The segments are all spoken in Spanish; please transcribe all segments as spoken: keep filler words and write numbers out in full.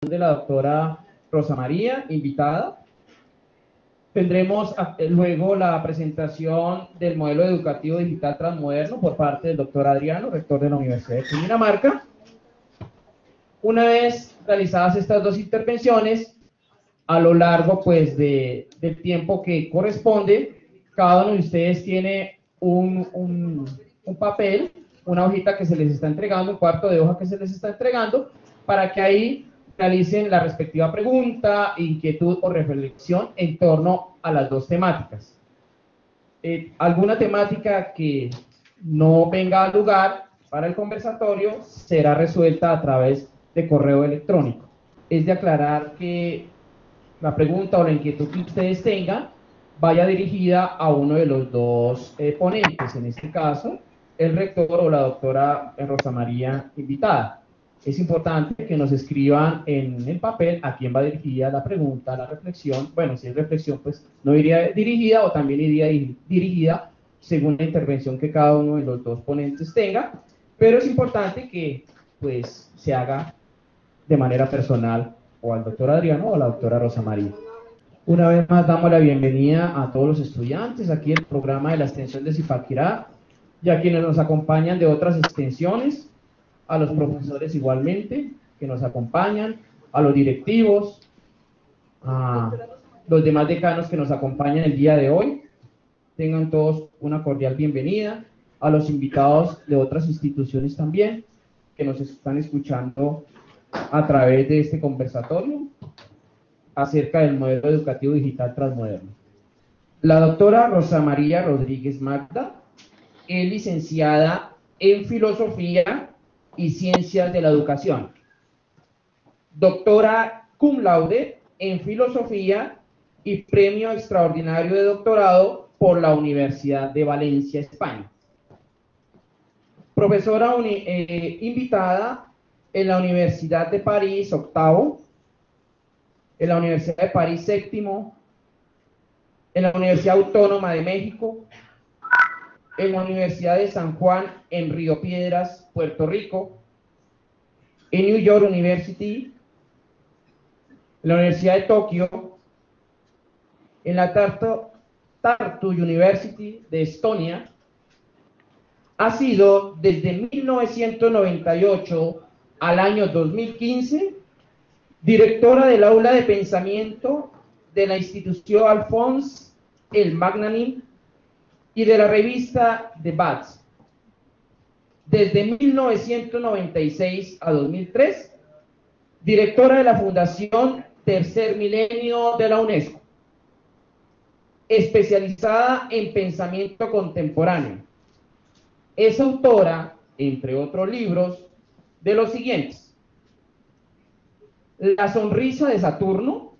de la doctora Rosa María, invitada. Tendremos luego la presentación del modelo educativo digital transmoderno por parte del doctor Adriano, rector de la Universidad de Cundinamarca. Una vez realizadas estas dos intervenciones, a lo largo pues de, del tiempo que corresponde, cada uno de ustedes tiene un, un, un papel, una hojita que se les está entregando, un cuarto de hoja que se les está entregando, para que ahí realicen la respectiva pregunta, inquietud o reflexión en torno a las dos temáticas. Eh, alguna temática que no venga al lugar para el conversatorio será resuelta a través de correo electrónico. Es de aclarar que la pregunta o la inquietud que ustedes tengan vaya dirigida a uno de los dos eh, ponentes, en este caso, el rector o la doctora Rosa María invitada. Es importante que nos escriban en el papel a quién va dirigida la pregunta, la reflexión. Bueno, si es reflexión, pues no iría dirigida o también iría dirigida según la intervención que cada uno de los dos ponentes tenga, pero es importante que pues se haga de manera personal o al doctor Adriano o a la doctora Rosa María. Una vez más damos la bienvenida a todos los estudiantes aquí en el programa de la extensión de Zipaquirá y a quienes nos acompañan de otras extensiones, a los profesores igualmente que nos acompañan, a los directivos, a los demás decanos que nos acompañan el día de hoy. Tengan todos una cordial bienvenida, a los invitados de otras instituciones también que nos están escuchando a través de este conversatorio acerca del modelo educativo digital transmoderno. La doctora Rosa María Rodríguez Magda es licenciada en Filosofía y Ciencias de la Educación, doctora cum laude en Filosofía y Premio Extraordinario de Doctorado por la Universidad de Valencia, España. Profesora uni, eh, invitada en la Universidad de París, octavo, en la Universidad de París, séptimo, en la Universidad Autónoma de México, en la Universidad de San Juan en Río Piedras, Puerto Rico, en New York University, en la Universidad de Tokio, en la Tartu, Tartu University de Estonia. Ha sido desde mil novecientos noventa y ocho al año dos mil quince directora del aula de pensamiento de la institución Alphonse el Magnanim y de la revista The Bats. Desde mil novecientos noventa y seis a dos mil tres, directora de la Fundación Tercer Milenio de la UNESCO, especializada en pensamiento contemporáneo. Es autora, entre otros libros, de los siguientes: La sonrisa de Saturno,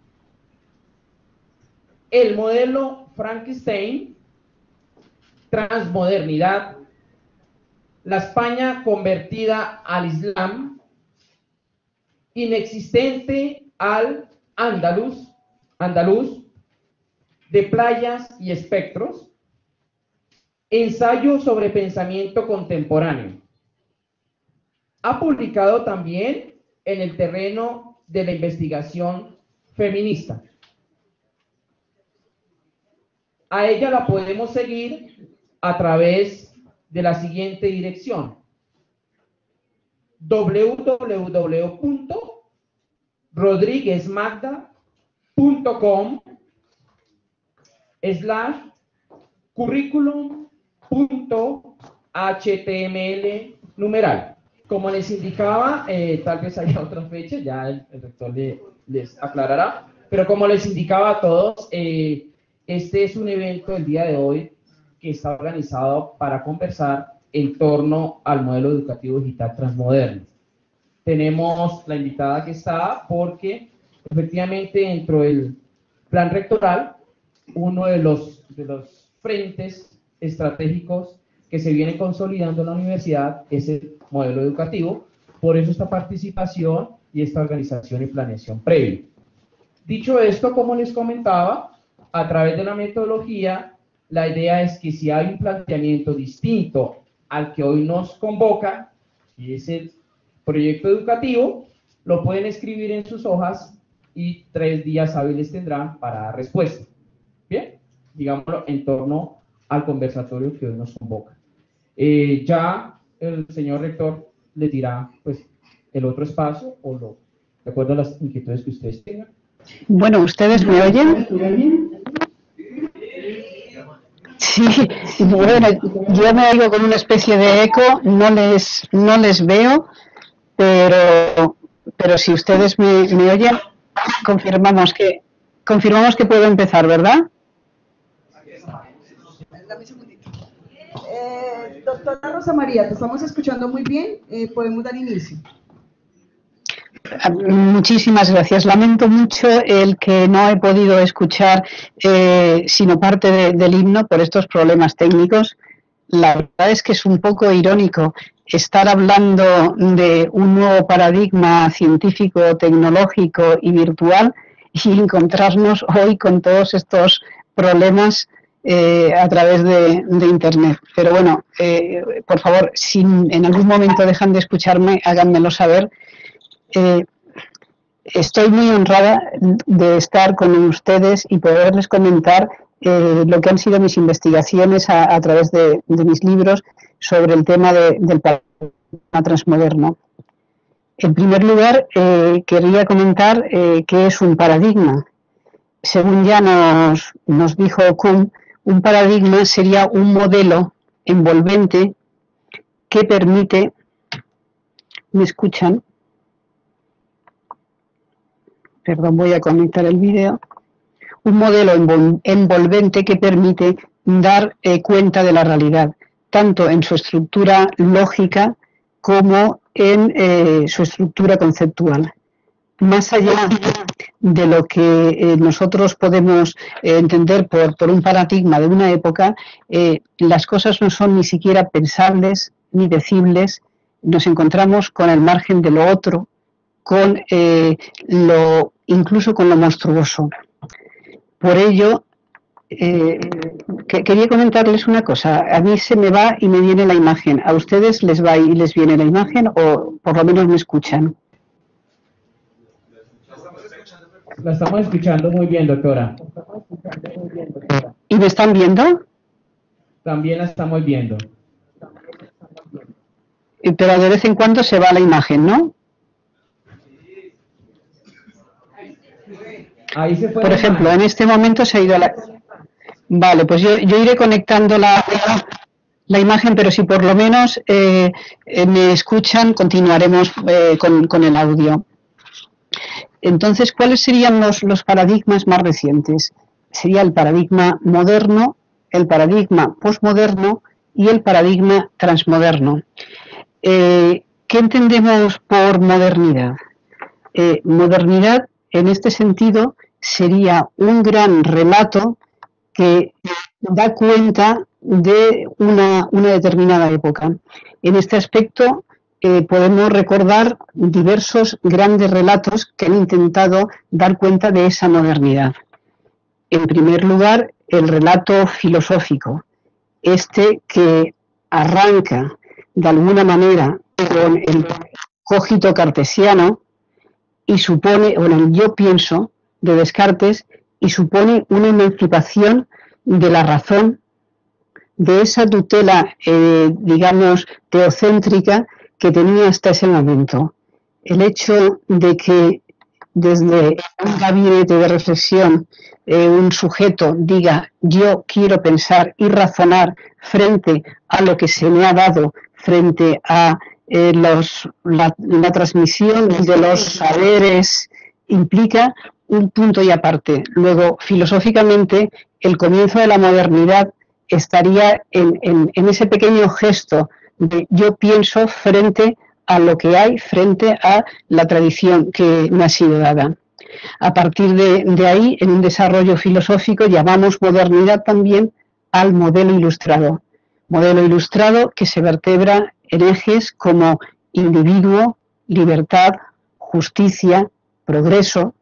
El modelo Frankenstein, Transmodernidad, La España convertida al Islam, Inexistente al Andaluz, Andaluz, de playas y espectros, Ensayo sobre pensamiento contemporáneo. Ha publicado también en el terreno de la investigación feminista. A ella la podemos seguir a través de la siguiente dirección: w w w punto rodriguezmagda punto com slash curriculum punto h t m l numeral. Como les indicaba, eh, tal vez haya otra fecha, ya el, el rector le, les aclarará, pero como les indicaba a todos, eh, este es un evento el día de hoy que está organizado para conversar en torno al modelo educativo digital transmoderno. Tenemos la invitada que está porque efectivamente dentro del plan rectoral, uno de los, de los frentes estratégicos que se viene consolidando en la universidad es el modelo educativo. Por eso esta participación y esta organización y planeación previa. Dicho esto, como les comentaba, a través de la metodología, la idea es que si hay un planteamiento distinto al que hoy nos convoca, y es el proyecto educativo, lo pueden escribir en sus hojas y tres días hábiles tendrán para dar respuesta. Bien, digámoslo en torno al conversatorio que hoy nos convoca. Eh, ya el señor rector le dirá pues, el otro espacio o lo, de acuerdo a las inquietudes que ustedes tengan. Bueno, ¿ustedes me oyen? Sí, bueno, yo me oigo con una especie de eco, no les, no les veo, pero, pero si ustedes me, me oyen, confirmamos que, confirmamos que puedo empezar, ¿verdad? Eh, doctora Rosa María, te estamos escuchando muy bien, eh, podemos dar inicio. Muchísimas gracias. Lamento mucho el que no he podido escuchar eh, sino parte de, del himno por estos problemas técnicos. La verdad es que es un poco irónico estar hablando de un nuevo paradigma científico, tecnológico y virtual y encontrarnos hoy con todos estos problemas eh, a través de, de Internet. Pero bueno, eh, por favor, si en algún momento dejan de escucharme, háganmelo saber. Eh, estoy muy honrada de estar con ustedes y poderles comentar eh, lo que han sido mis investigaciones a, a través de, de mis libros sobre el tema de, del paradigma transmoderno. En primer lugar, eh, quería comentar eh, qué es un paradigma. Según ya nos, nos dijo Kuhn, un paradigma sería un modelo envolvente que permite... ¿Me escuchan? Perdón, voy a conectar el vídeo. Un modelo envolvente que permite dar eh, cuenta de la realidad, tanto en su estructura lógica como en eh, su estructura conceptual. Más allá de lo que eh, nosotros podemos eh, entender por, por un paradigma de una época, eh, las cosas no son ni siquiera pensables ni decibles. Nos encontramos con el margen de lo otro, con eh, lo, incluso con lo monstruoso. Por ello, eh, que, quería comentarles una cosa. A mí se me va y me viene la imagen. ¿A ustedes les va y les viene la imagen o por lo menos me escuchan? La estamos escuchando muy bien, doctora. ¿Y me están viendo? También la estamos viendo. Pero de vez en cuando se va la imagen, ¿no? Ahí se fue. Por ejemplo, en este momento se ha ido la... Vale, pues yo, yo iré conectando la, la imagen, pero si por lo menos eh, eh, me escuchan, continuaremos eh, con, con el audio. Entonces, ¿cuáles serían los, los paradigmas más recientes? Sería el paradigma moderno, el paradigma posmoderno y el paradigma transmoderno. Eh, ¿Qué entendemos por modernidad? Eh, modernidad, en este sentido, sería un gran relato que da cuenta de una, una determinada época. En este aspecto eh, podemos recordar diversos grandes relatos que han intentado dar cuenta de esa modernidad. En primer lugar, el relato filosófico, este que arranca de alguna manera con el cogito cartesiano y supone, bueno, el yo pienso de Descartes, y supone una emancipación de la razón, de esa tutela, eh, digamos, teocéntrica que tenía hasta ese momento. El hecho de que desde un gabinete de reflexión eh, un sujeto diga yo quiero pensar y razonar frente a lo que se me ha dado, frente a eh, los, la, la transmisión de los saberes, implica un punto y aparte. Luego, filosóficamente, el comienzo de la modernidad estaría en, en, en ese pequeño gesto de yo pienso frente a lo que hay, frente a la tradición que me ha sido dada. A partir de, de ahí, en un desarrollo filosófico, llamamos modernidad también al modelo ilustrado. Modelo ilustrado que se vertebra en ejes como individuo, libertad, justicia, progreso.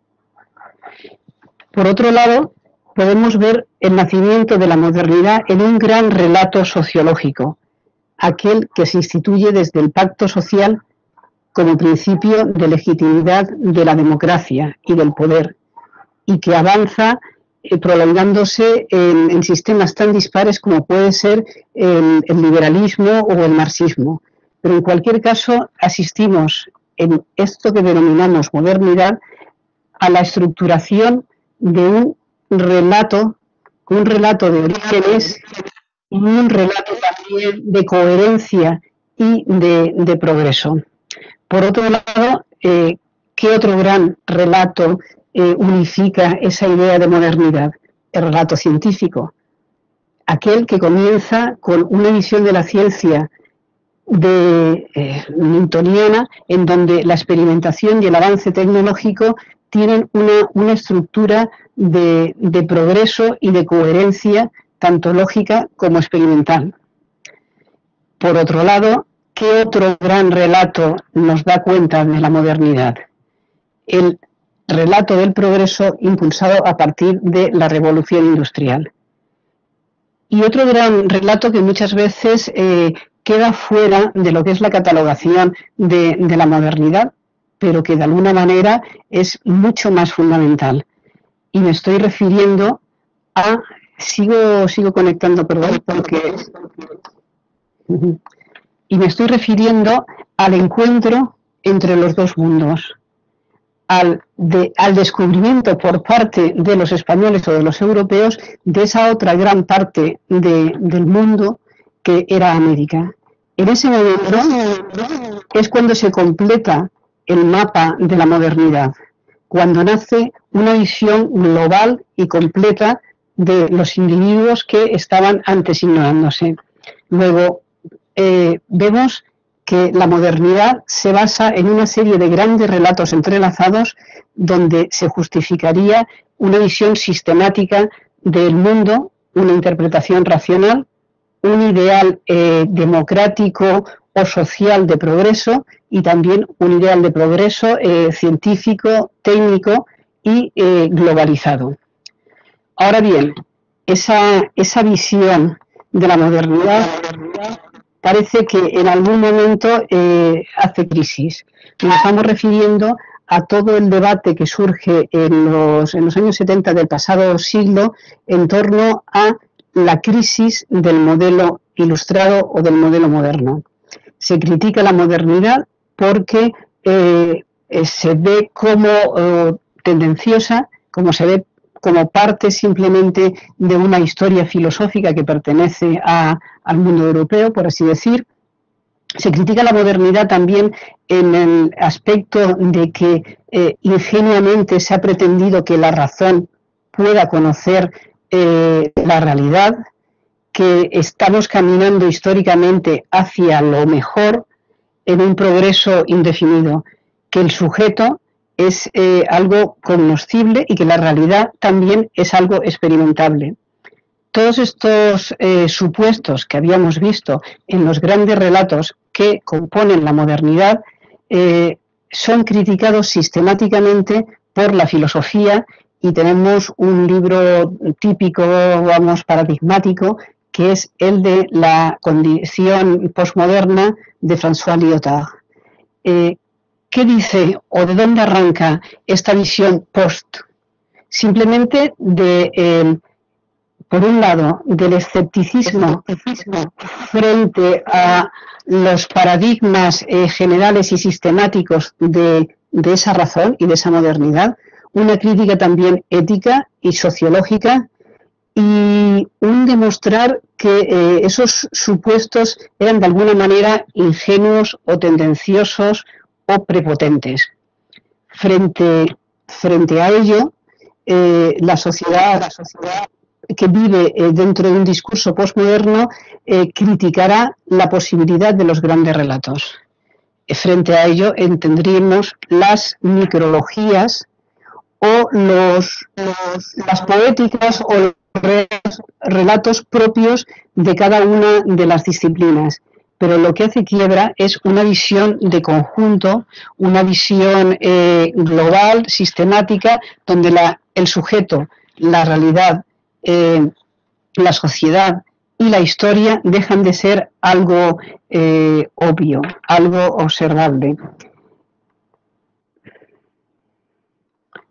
Por otro lado, podemos ver el nacimiento de la modernidad en un gran relato sociológico, aquel que se instituye desde el pacto social como principio de legitimidad de la democracia y del poder, y que avanza eh, prolongándose en, en sistemas tan dispares como puede ser el, el liberalismo o el marxismo. Pero en cualquier caso asistimos en esto que denominamos modernidad a la estructuración de un relato, un relato de orígenes y un relato también de coherencia y de, de progreso. Por otro lado, eh, ¿qué otro gran relato eh, unifica esa idea de modernidad? El relato científico, aquel que comienza con una visión de la ciencia de eh, newtoniana, en donde la experimentación y el avance tecnológico tienen una, una estructura de, de progreso y de coherencia, tanto lógica como experimental. Por otro lado, ¿qué otro gran relato nos da cuenta de la modernidad? El relato del progreso impulsado a partir de la revolución industrial. Y otro gran relato que muchas veces eh, queda fuera de lo que es la catalogación de, de la modernidad, pero que de alguna manera es mucho más fundamental. Y me estoy refiriendo a... Sigo, sigo conectando, perdón, porque... Y me estoy refiriendo al encuentro entre los dos mundos, al, de, al descubrimiento por parte de los españoles o de los europeos de esa otra gran parte de, del mundo que era América. En ese momento es cuando se completa el mapa de la modernidad, cuando nace una visión global y completa de los individuos que estaban antes ignorándose. Luego, eh, vemos que la modernidad se basa en una serie de grandes relatos entrelazados donde se justificaría una visión sistemática del mundo, una interpretación racional, un ideal eh, democrático o social de progreso y también un ideal de progreso eh, científico, técnico y eh, globalizado. Ahora bien, esa, esa visión de la modernidad parece que en algún momento eh, hace crisis. Nos estamos refiriendo a todo el debate que surge en los, en los años setenta del pasado siglo en torno a la crisis del modelo ilustrado o del modelo moderno. Se critica la modernidad porque eh, se ve como eh, tendenciosa, como se ve como parte simplemente de una historia filosófica que pertenece a, al mundo europeo, por así decir. Se critica la modernidad también en el aspecto de que eh, ingenuamente se ha pretendido que la razón pueda conocer eh, la realidad, que estamos caminando históricamente hacia lo mejor en un progreso indefinido, que el sujeto es eh, algo cognoscible y que la realidad también es algo experimentable. Todos estos eh, supuestos que habíamos visto en los grandes relatos que componen la modernidad eh, son criticados sistemáticamente por la filosofía y tenemos un libro típico, vamos, paradigmático, que es el de la condición postmoderna de François Lyotard. Eh, ¿Qué dice o de dónde arranca esta visión post? Simplemente de, eh, por un lado, del escepticismo frente a los paradigmas eh, generales y sistemáticos de, de esa razón y de esa modernidad, una crítica también ética y sociológica y un demostrar que eh, esos supuestos eran de alguna manera ingenuos o tendenciosos o prepotentes. Frente, frente a ello, eh, la, sociedad, la sociedad que vive eh, dentro de un discurso postmoderno eh, criticará la posibilidad de los grandes relatos. Eh, frente a ello entenderíamos las micrologías o los, los, las poéticas o los relatos propios de cada una de las disciplinas. Pero lo que hace quiebra es una visión de conjunto, una visión eh, global, sistemática, donde la, el sujeto, la realidad, eh, la sociedad y la historia dejan de ser algo eh, obvio, algo observable.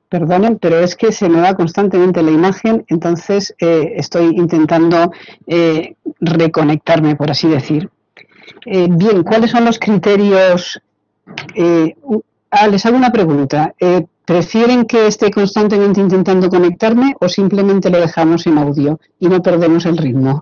Perdonen, pero es que se me va constantemente la imagen, entonces eh, estoy intentando eh, reconectarme, por así decir. Eh, bien, ¿cuáles son los criterios? Eh, ah, les hago una pregunta. Eh, ¿Prefieren que esté constantemente intentando conectarme o simplemente lo dejamos en audio y no perdemos el ritmo?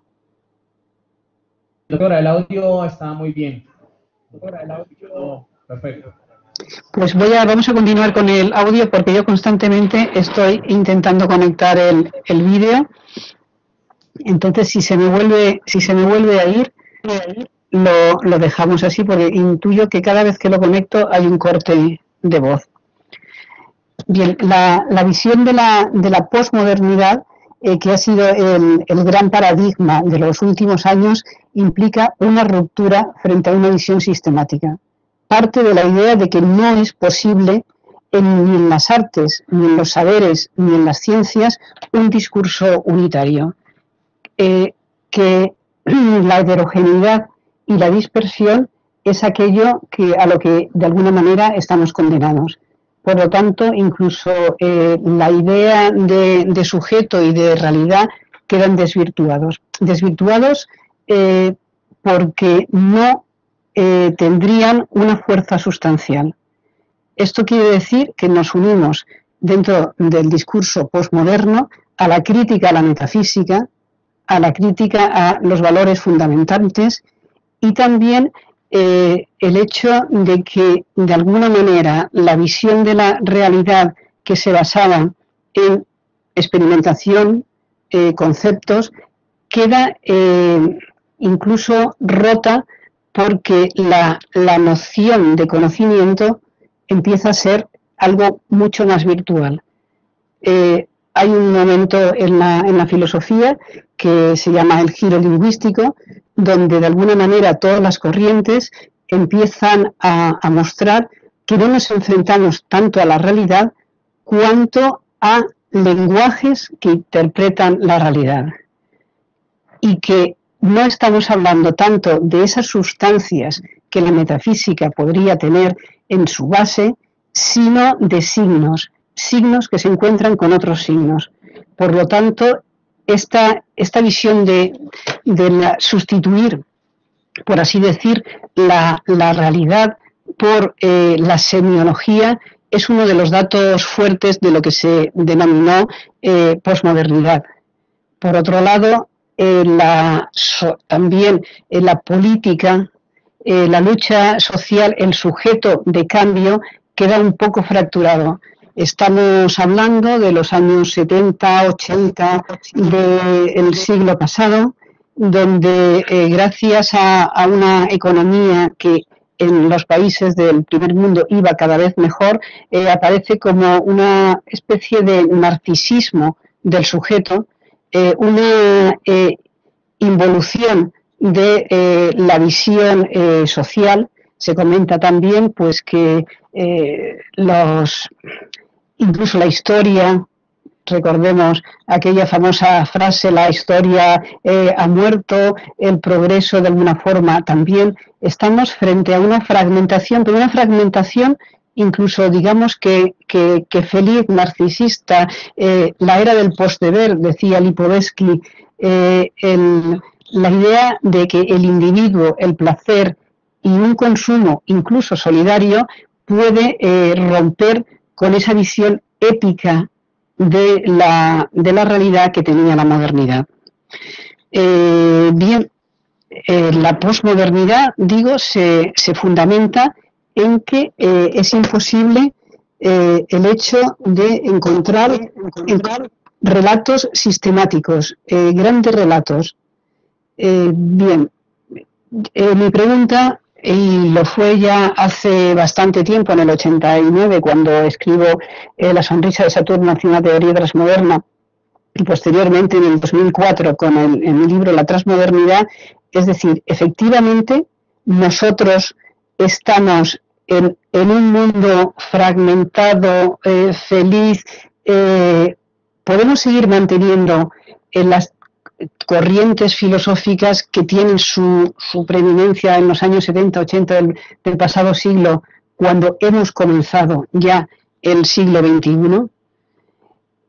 Doctora, el audio está muy bien. Doctora, el audio... Perfecto. Pues voy a, vamos a continuar con el audio porque yo constantemente estoy intentando conectar el, el vídeo. Entonces, si se me vuelve, si se me vuelve a ir, lo, lo dejamos así porque intuyo que cada vez que lo conecto hay un corte de voz. Bien, la, la visión de la, de la posmodernidad, eh, que ha sido el, el gran paradigma de los últimos años, implica una ruptura frente a una visión sistemática. Parte de la idea de que no es posible en, ni en las artes, ni en los saberes, ni en las ciencias, un discurso unitario. Eh, que la heterogeneidad y la dispersión es aquello que, a lo que de alguna manera estamos condenados. Por lo tanto, incluso eh, la idea de, de sujeto y de realidad quedan desvirtuados. Desvirtuados eh, porque no Eh, tendrían una fuerza sustancial. Esto quiere decir que nos unimos dentro del discurso posmoderno a la crítica a la metafísica, a la crítica a los valores fundamentales y también eh, el hecho de que de alguna manera la visión de la realidad que se basaba en experimentación, eh, conceptos, queda eh, incluso rota porque la, la noción de conocimiento empieza a ser algo mucho más virtual. Eh, hay un momento en la, en la filosofía que se llama el giro lingüístico, donde de alguna manera todas las corrientes empiezan a, a mostrar que no nos enfrentamos tanto a la realidad cuanto a lenguajes que interpretan la realidad. Y que no estamos hablando tanto de esas sustancias que la metafísica podría tener en su base, sino de signos, signos que se encuentran con otros signos. Por lo tanto, esta, esta visión de, de la, sustituir, por así decir, la, la realidad por eh, la semiología es uno de los datos fuertes de lo que se denominó eh, posmodernidad. Por otro lado, Eh, la, so, también en la política, eh, la lucha social, el sujeto de cambio queda un poco fracturado. Estamos hablando de los años setenta, ochenta del siglo pasado, donde eh, gracias a, a una economía que en los países del primer mundo iba cada vez mejor, eh, aparece como una especie de narcisismo del sujeto, Eh, una eh, involución de eh, la visión eh, social. Se comenta también pues que eh, los incluso la historia, recordemos aquella famosa frase, la historia eh, ha muerto, el progreso de alguna forma también. Estamos frente a una fragmentación, pero una fragmentación incluso digamos que, que, que feliz, narcisista, eh, la era del postdeber, decía Lipovetsky, eh, el, la idea de que el individuo, el placer y un consumo incluso solidario puede eh, romper con esa visión épica de la, de la realidad que tenía la modernidad. Eh, bien, eh, la posmodernidad, digo, se, se fundamenta en que eh, es imposible eh, el hecho de encontrar, encontrar relatos sistemáticos, eh, grandes relatos. Eh, bien, eh, mi pregunta, y lo fue ya hace bastante tiempo, en el ochenta y nueve, cuando escribo eh, La sonrisa de Saturno hacia una teoría transmoderna, y posteriormente en el dos mil cuatro con el, en mi libro La transmodernidad, es decir, efectivamente nosotros estamos en, en un mundo fragmentado, eh, feliz, eh, podemos seguir manteniendo en las corrientes filosóficas que tienen su, su preeminencia en los años setenta, ochenta del, del pasado siglo, cuando hemos comenzado ya el siglo veintiuno.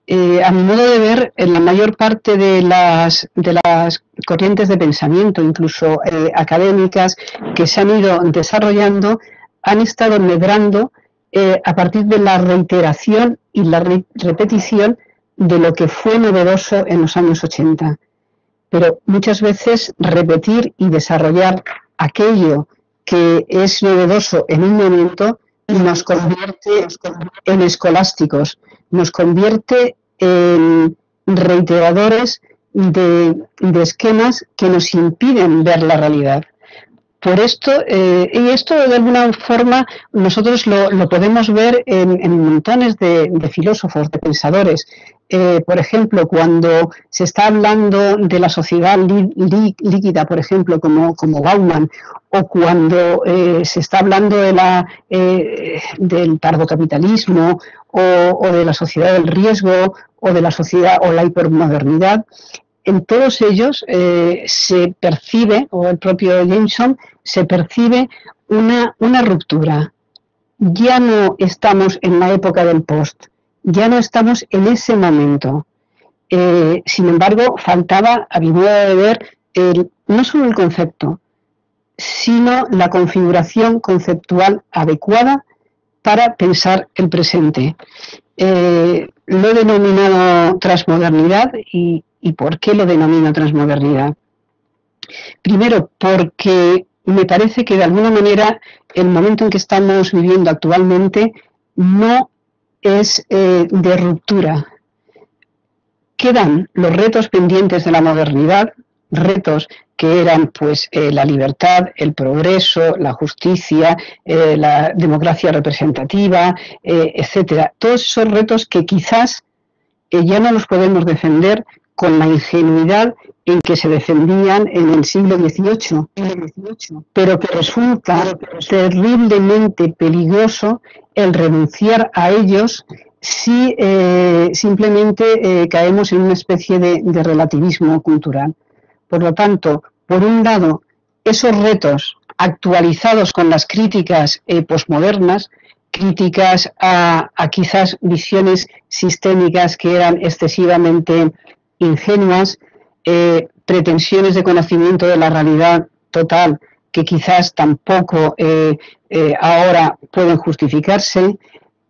eh, a mi modo de ver, en la mayor parte de las, de las corrientes de pensamiento, incluso eh, académicas, que se han ido desarrollando, han estado medrando eh, a partir de la reiteración y la re repetición de lo que fue novedoso en los años ochenta. Pero muchas veces repetir y desarrollar aquello que es novedoso en un momento nos convierte en escolásticos, nos convierte en reiteradores de, de esquemas que nos impiden ver la realidad. Por esto, eh, y esto de alguna forma nosotros lo, lo podemos ver en, en montones de, de filósofos, de pensadores. Eh, por ejemplo, cuando se está hablando de la sociedad lí, lí, líquida, por ejemplo, como, como Bauman, o cuando eh, se está hablando de la, eh, del tardocapitalismo, o, o de la sociedad del riesgo, o de la sociedad o la hipermodernidad, en todos ellos eh, se percibe, o el propio Jameson, se percibe una, una ruptura. Ya no estamos en la época del post, ya no estamos en ese momento. Eh, sin embargo, faltaba, a mi modo de ver, el, no solo el concepto, sino la configuración conceptual adecuada para pensar el presente. Eh, lo he denominado transmodernidad y ¿Y por qué lo denomino transmodernidad? Primero, porque me parece que de alguna manera el momento en que estamos viviendo actualmente no es eh, de ruptura. Quedan los retos pendientes de la modernidad, retos que eran pues eh, la libertad, el progreso, la justicia, eh, la democracia representativa, eh, etcétera. Todos esos retos que quizás eh, ya no los podemos defender con la ingenuidad en que se defendían en el siglo dieciocho, pero que resulta terriblemente peligroso el renunciar a ellos si eh, simplemente eh, caemos en una especie de, de relativismo cultural. Por lo tanto, por un lado, esos retos actualizados con las críticas eh, posmodernas, críticas a, a quizás visiones sistémicas que eran excesivamente ingenuas, eh, pretensiones de conocimiento de la realidad total que quizás tampoco eh, eh, ahora pueden justificarse,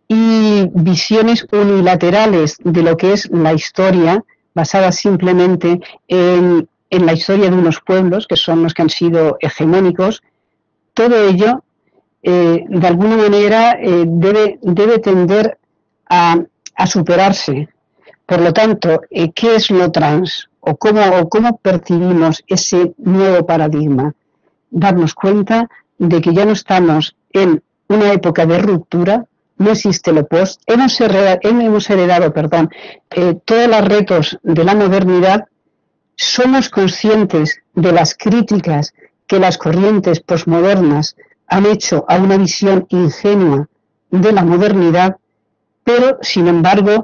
y visiones unilaterales de lo que es la historia, basadas simplemente en, en la historia de unos pueblos, que son los que han sido hegemónicos. Todo ello, eh, de alguna manera, eh, debe, debe tender a, a superarse. Por lo tanto, ¿qué es lo trans? ¿O cómo, o cómo percibimos ese nuevo paradigma? Darnos cuenta de que ya no estamos en una época de ruptura, no existe lo post, hemos heredado, hemos heredado perdón, eh, todos los retos de la modernidad, somos conscientes de las críticas que las corrientes posmodernas han hecho a una visión ingenua de la modernidad, pero, sin embargo,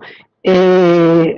Eh,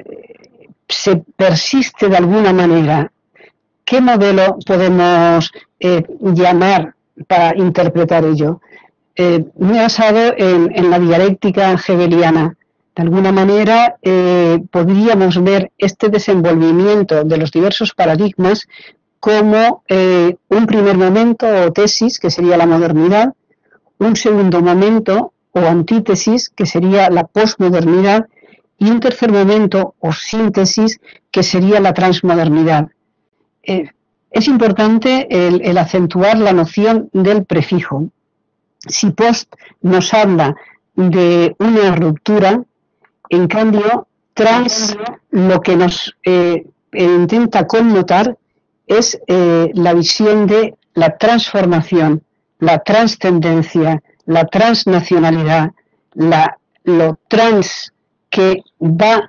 se persiste de alguna manera. ¿Qué modelo podemos eh, llamar para interpretar ello? Eh, me he basado en, en la dialéctica hegeliana. De alguna manera eh, podríamos ver este desenvolvimiento de los diversos paradigmas como eh, un primer momento o tesis, que sería la modernidad, un segundo momento o antítesis, que sería la posmodernidad, y un tercer momento o síntesis que sería la transmodernidad. Eh, es importante el, el acentuar la noción del prefijo. Si post nos habla de una ruptura, en cambio trans lo que nos eh, intenta connotar es eh, la visión de la transformación, la transcendencia, la transnacionalidad, la, lo trans que va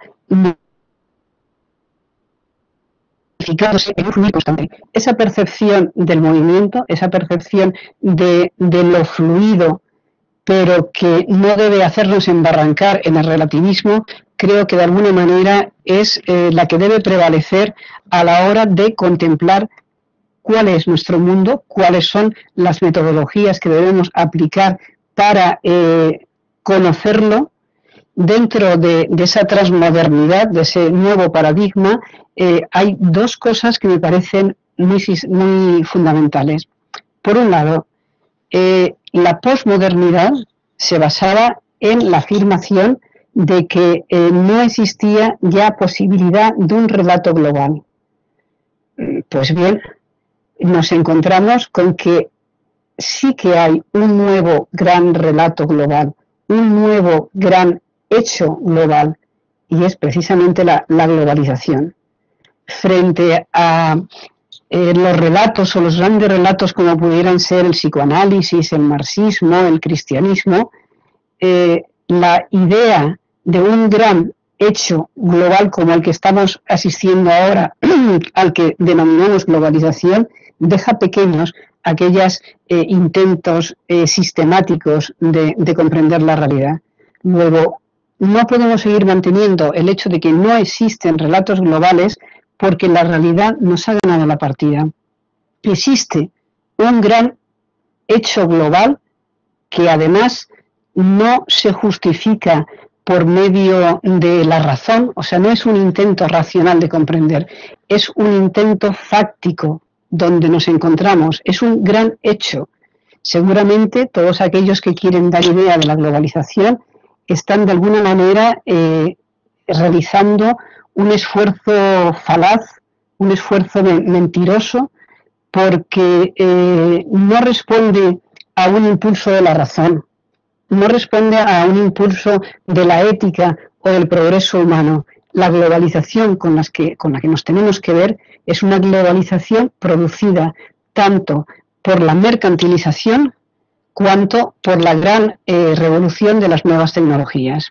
modificándose en un fluir constante. Esa percepción del movimiento, esa percepción de, de lo fluido, pero que no debe hacernos embarrancar en el relativismo, creo que de alguna manera es eh, la que debe prevalecer a la hora de contemplar cuál es nuestro mundo, cuáles son las metodologías que debemos aplicar para eh, conocerlo, dentro de, de esa transmodernidad, de ese nuevo paradigma, eh, hay dos cosas que me parecen muy, muy fundamentales. Por un lado, eh, la posmodernidad se basaba en la afirmación de que eh, no existía ya posibilidad de un relato global. Pues bien, nos encontramos con que sí que hay un nuevo gran relato global, un nuevo gran hecho global, y es precisamente la, la globalización. Frente a eh, los relatos o los grandes relatos como pudieran ser el psicoanálisis, el marxismo, el cristianismo, eh, la idea de un gran hecho global como el que estamos asistiendo ahora, al que denominamos globalización, deja pequeños aquellos eh, intentos eh, sistemáticos de, de comprender la realidad. Luego, no podemos seguir manteniendo el hecho de que no existen relatos globales porque la realidad nos ha ganado la partida. Existe un gran hecho global que además no se justifica por medio de la razón, o sea, no es un intento racional de comprender, es un intento fáctico donde nos encontramos, es un gran hecho. Seguramente todos aquellos que quieren dar idea de la globalización están de alguna manera eh, realizando un esfuerzo falaz, un esfuerzo mentiroso, porque eh, no responde a un impulso de la razón, no responde a un impulso de la ética o del progreso humano. La globalización con, las que, con la que nos tenemos que ver es una globalización producida tanto por la mercantilización cuanto por la gran eh, revolución de las nuevas tecnologías.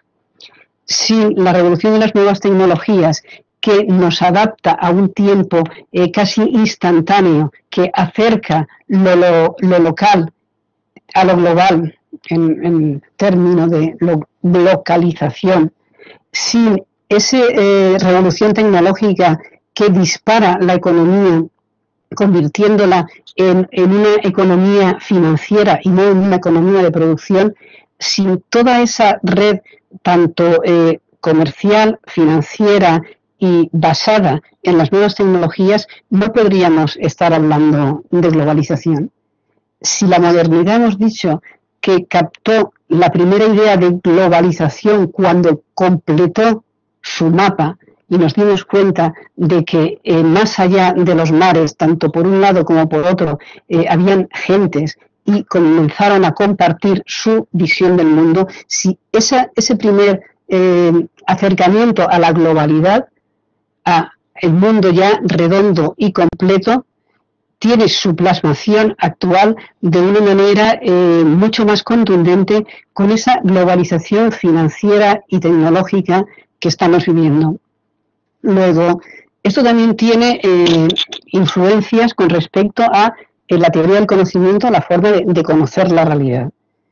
Sin la revolución de las nuevas tecnologías, que nos adapta a un tiempo eh, casi instantáneo, que acerca lo, lo, lo local a lo global, en, en términos de lo, localización, sin esa eh, revolución tecnológica que dispara la economía, convirtiéndola en, en una economía financiera y no en una economía de producción, sin toda esa red tanto eh, comercial, financiera y basada en las nuevas tecnologías, no podríamos estar hablando de globalización. Si la modernidad hemos dicho que captó la primera idea de globalización cuando completó su mapa y nos dimos cuenta de que eh, más allá de los mares, tanto por un lado como por otro, eh, habían gentes y comenzaron a compartir su visión del mundo, si esa, ese primer eh, acercamiento a la globalidad, a el mundo ya redondo y completo, tiene su plasmación actual de una manera eh, mucho más contundente con esa globalización financiera y tecnológica que estamos viviendo. Luego, esto también tiene eh, influencias con respecto a eh, la teoría del conocimiento, la forma de, de conocer la realidad.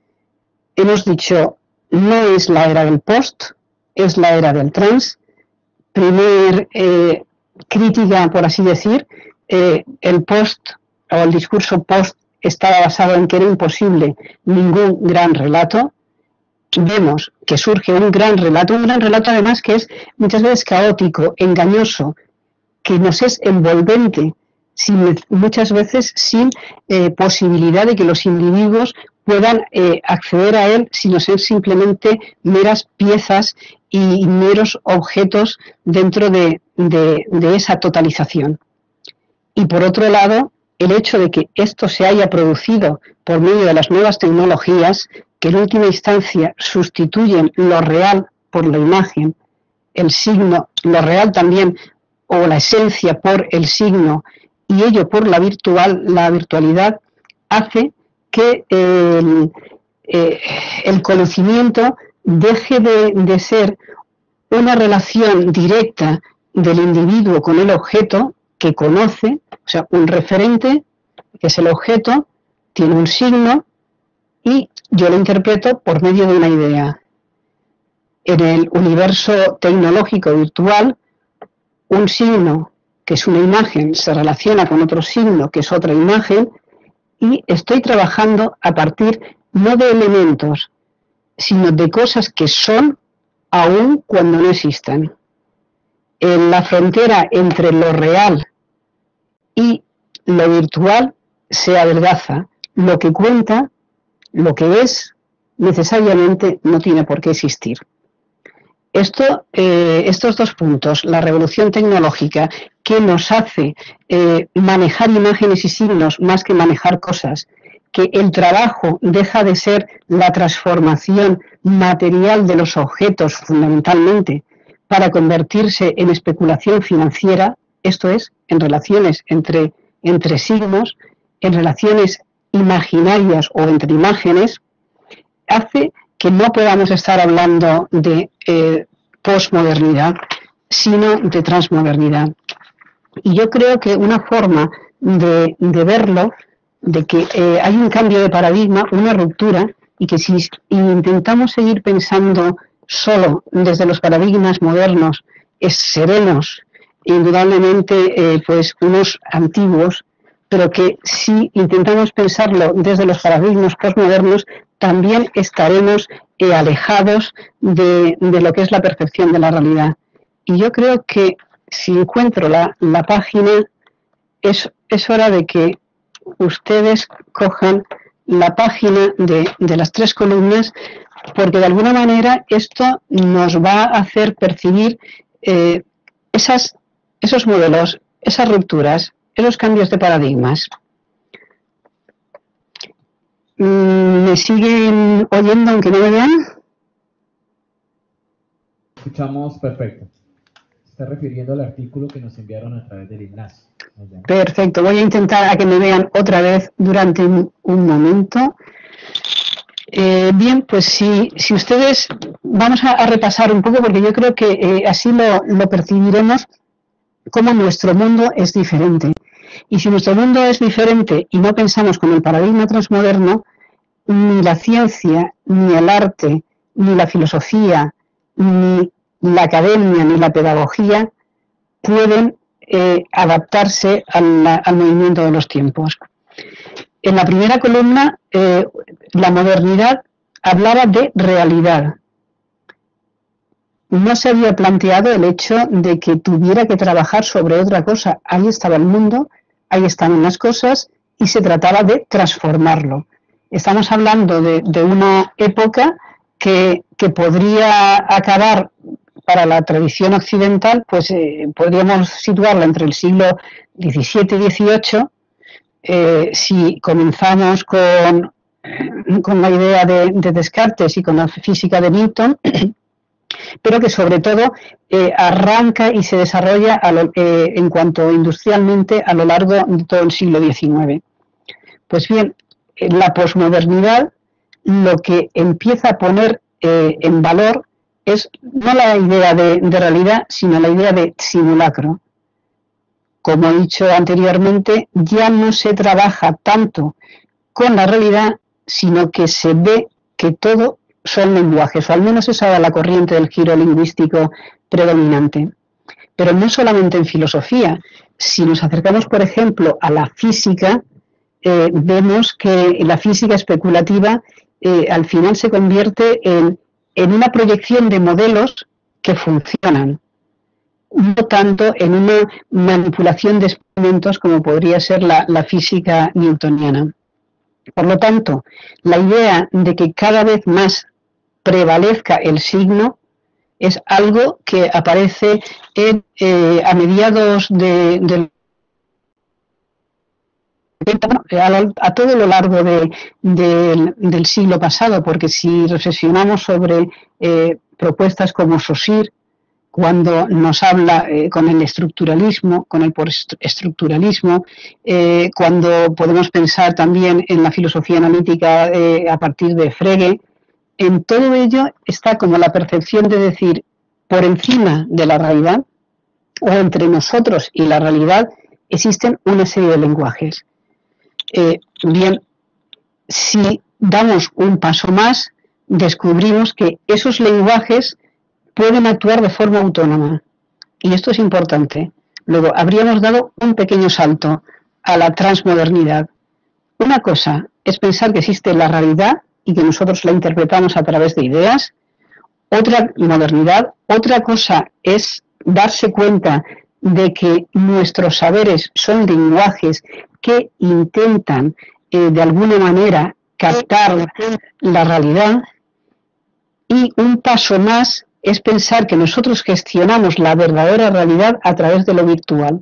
Hemos dicho, no es la era del post, es la era del trans. Primer eh, crítica, por así decir, eh, el post o el discurso post estaba basado en que era imposible ningún gran relato. Vemos que surge un gran relato, un gran relato además que es muchas veces caótico, engañoso, que nos es envolvente, sin, muchas veces sin eh, posibilidad de que los individuos puedan eh, acceder a él, sino ser simplemente meras piezas y meros objetos dentro de, de, de esa totalización. Y por otro lado, el hecho de que esto se haya producido por medio de las nuevas tecnologías, que en última instancia sustituyen lo real por la imagen, el signo, lo real también, o la esencia por el signo, y ello por la virtual, la virtualidad, hace que el, eh, el conocimiento deje de, de ser una relación directa del individuo con el objeto que conoce, o sea, un referente, que es el objeto, tiene un signo, y yo lo interpreto por medio de una idea. En el universo tecnológico virtual, un signo, que es una imagen, se relaciona con otro signo, que es otra imagen, y estoy trabajando a partir no de elementos, sino de cosas que son, aun cuando no existan. En la frontera entre lo real y lo virtual se adelgaza. Lo que cuenta, lo que es, necesariamente no tiene por qué existir. Esto, eh, estos dos puntos, la revolución tecnológica que nos hace eh, manejar imágenes y signos más que manejar cosas, que el trabajo deja de ser la transformación material de los objetos fundamentalmente para convertirse en especulación financiera, esto es, en relaciones entre, entre signos, en relaciones imaginarias o entre imágenes, hace que no podamos estar hablando de eh, posmodernidad, sino de transmodernidad. Y yo creo que una forma de, de verlo, de que eh, hay un cambio de paradigma, una ruptura, y que si intentamos seguir pensando solo desde los paradigmas modernos, es serenos, indudablemente eh, pues unos antiguos, pero que si intentamos pensarlo desde los paradigmas postmodernos, también estaremos eh, alejados de, de lo que es la percepción de la realidad. Y yo creo que si encuentro la, la página, es, es hora de que ustedes cojan la página de, de las tres columnas, porque de alguna manera esto nos va a hacer percibir eh, esas, esos modelos, esas rupturas, esos cambios de paradigmas. ¿Me siguen oyendo aunque no me vean? Escuchamos perfecto. Se está refiriendo al artículo que nos enviaron a través del enlace. Perfecto, voy a intentar a que me vean otra vez durante un, un momento. Eh, bien, pues si, si ustedes, vamos a, a repasar un poco, porque yo creo que eh, así lo, lo percibiremos, cómo nuestro mundo es diferente. Y si nuestro mundo es diferente y no pensamos con el paradigma transmoderno, ni la ciencia, ni el arte, ni la filosofía, ni la academia, ni la pedagogía pueden eh, adaptarse al, al movimiento de los tiempos. En la primera columna, eh, la modernidad hablaba de realidad. No se había planteado el hecho de que tuviera que trabajar sobre otra cosa. Ahí estaba el mundo, ahí estaban las cosas y se trataba de transformarlo. Estamos hablando de, de una época que, que podría acabar para la tradición occidental, pues eh, podríamos situarla entre el siglo diecisiete y dieciocho, eh, si comenzamos con, con la idea de, de Descartes y con la física de Newton, pero que sobre todo eh, arranca y se desarrolla a lo, eh, en cuanto industrialmente a lo largo de todo el siglo diecinueve. Pues bien, la posmodernidad lo que empieza a poner eh, en valor es no la idea de, de realidad, sino la idea de simulacro. Como he dicho anteriormente, ya no se trabaja tanto con la realidad, sino que se ve que todo son lenguajes, o al menos esa era la corriente del giro lingüístico predominante. Pero no solamente en filosofía. Si nos acercamos, por ejemplo, a la física, eh, vemos que la física especulativa eh, al final se convierte en, en una proyección de modelos que funcionan, no tanto en una manipulación de experimentos como podría ser la, la física newtoniana. Por lo tanto, la idea de que cada vez más prevalezca el signo es algo que aparece en, eh, a mediados de, de a, a todo lo largo de, de, del siglo pasado, porque si reflexionamos sobre eh, propuestas como Saussure, cuando nos habla eh, con el estructuralismo, con el postestructuralismo, eh, cuando podemos pensar también en la filosofía analítica eh, a partir de Frege, en todo ello está como la percepción de decir, por encima de la realidad, o entre nosotros y la realidad, existen una serie de lenguajes. Eh, bien, si damos un paso más, descubrimos que esos lenguajes pueden actuar de forma autónoma. Y esto es importante. Luego, habríamos dado un pequeño salto a la transmodernidad. Una cosa es pensar que existe la realidad y que nosotros la interpretamos a través de ideas. otra modernidad, otra cosa es darse cuenta de que nuestros saberes son lenguajes que intentan eh, de alguna manera captar la realidad, y un paso más es pensar que nosotros gestionamos la verdadera realidad a través de lo virtual.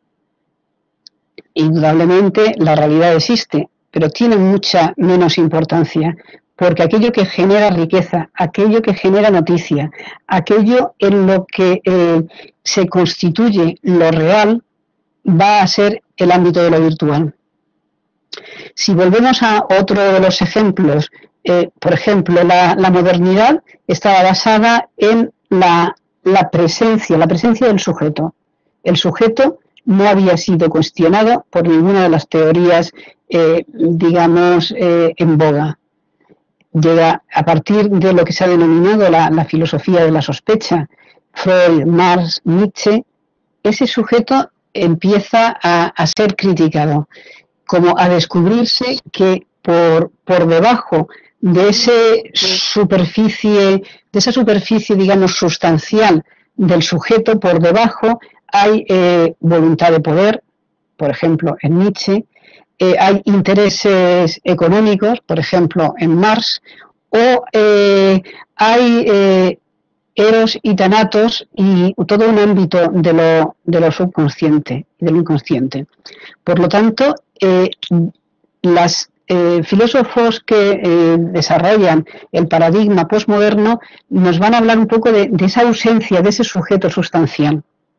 Indudablemente la realidad existe, pero tiene mucha menos importancia, porque aquello que genera riqueza, aquello que genera noticia, aquello en lo que eh, se constituye lo real, va a ser el ámbito de lo virtual. Si volvemos a otro de los ejemplos, eh, por ejemplo, la, la modernidad estaba basada en la, la presencia, la presencia del sujeto. El sujeto no había sido cuestionado por ninguna de las teorías, eh, digamos, eh, en boga. Llega a partir de lo que se ha denominado la, la filosofía de la sospecha, Freud, Marx, Nietzsche, ese sujeto empieza a, a ser criticado, como a descubrirse que por, por debajo de ese superficie, de esa superficie, digamos, sustancial del sujeto, por debajo hay eh, voluntad de poder, por ejemplo, en Nietzsche, eh, hay intereses económicos, por ejemplo, en Marx, o eh, hay eh, eros y tanatos y todo un ámbito de lo, de lo subconsciente y de lo inconsciente. Por lo tanto, eh, los eh, filósofos que eh, desarrollan el paradigma postmoderno nos van a hablar un poco de, de esa ausencia de ese sujeto sustancial.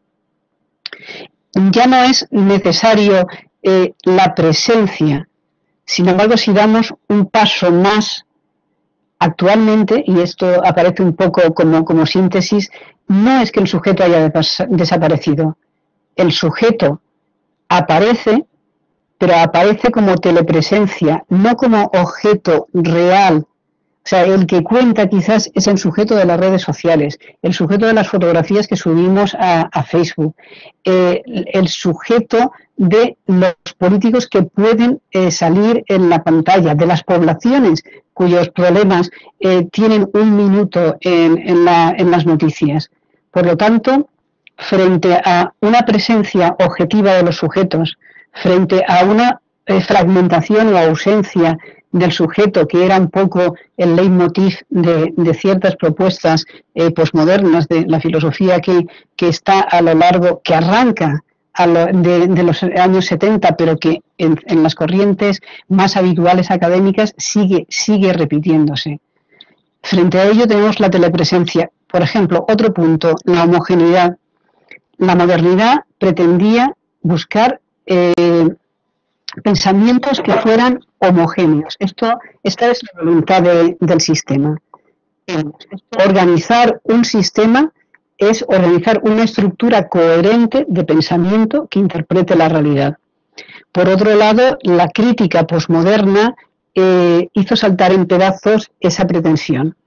Ya no es necesario eh, la presencia, sin embargo, si damos un paso más actualmente, y esto aparece un poco como, como síntesis, no es que el sujeto haya desaparecido. El sujeto aparece, pero aparece como telepresencia, no como objeto real. O sea, el que cuenta quizás es el sujeto de las redes sociales, el sujeto de las fotografías que subimos a, a Facebook, eh, el sujeto de los políticos que pueden eh, salir en la pantalla, de las poblaciones cuyos problemas eh, tienen un minuto en, en, la, en las noticias. Por lo tanto, frente a una presencia objetiva de los sujetos, frente a una eh, fragmentación o ausencia del sujeto, que era un poco el leitmotiv de, de ciertas propuestas eh, posmodernas de la filosofía que, que está a lo largo, que arranca a lo, de, de los años setenta, pero que en, en las corrientes más habituales académicas sigue, sigue repitiéndose. Frente a ello tenemos la telepresencia. Por ejemplo, otro punto, la homogeneidad. La modernidad pretendía buscar eh, pensamientos que fueran homogéneos. Esto, esta es la voluntad de, del sistema. Organizar un sistema es organizar una estructura coherente de pensamiento que interprete la realidad. Por otro lado, la crítica posmoderna eh, hizo saltar en pedazos esa pretensión.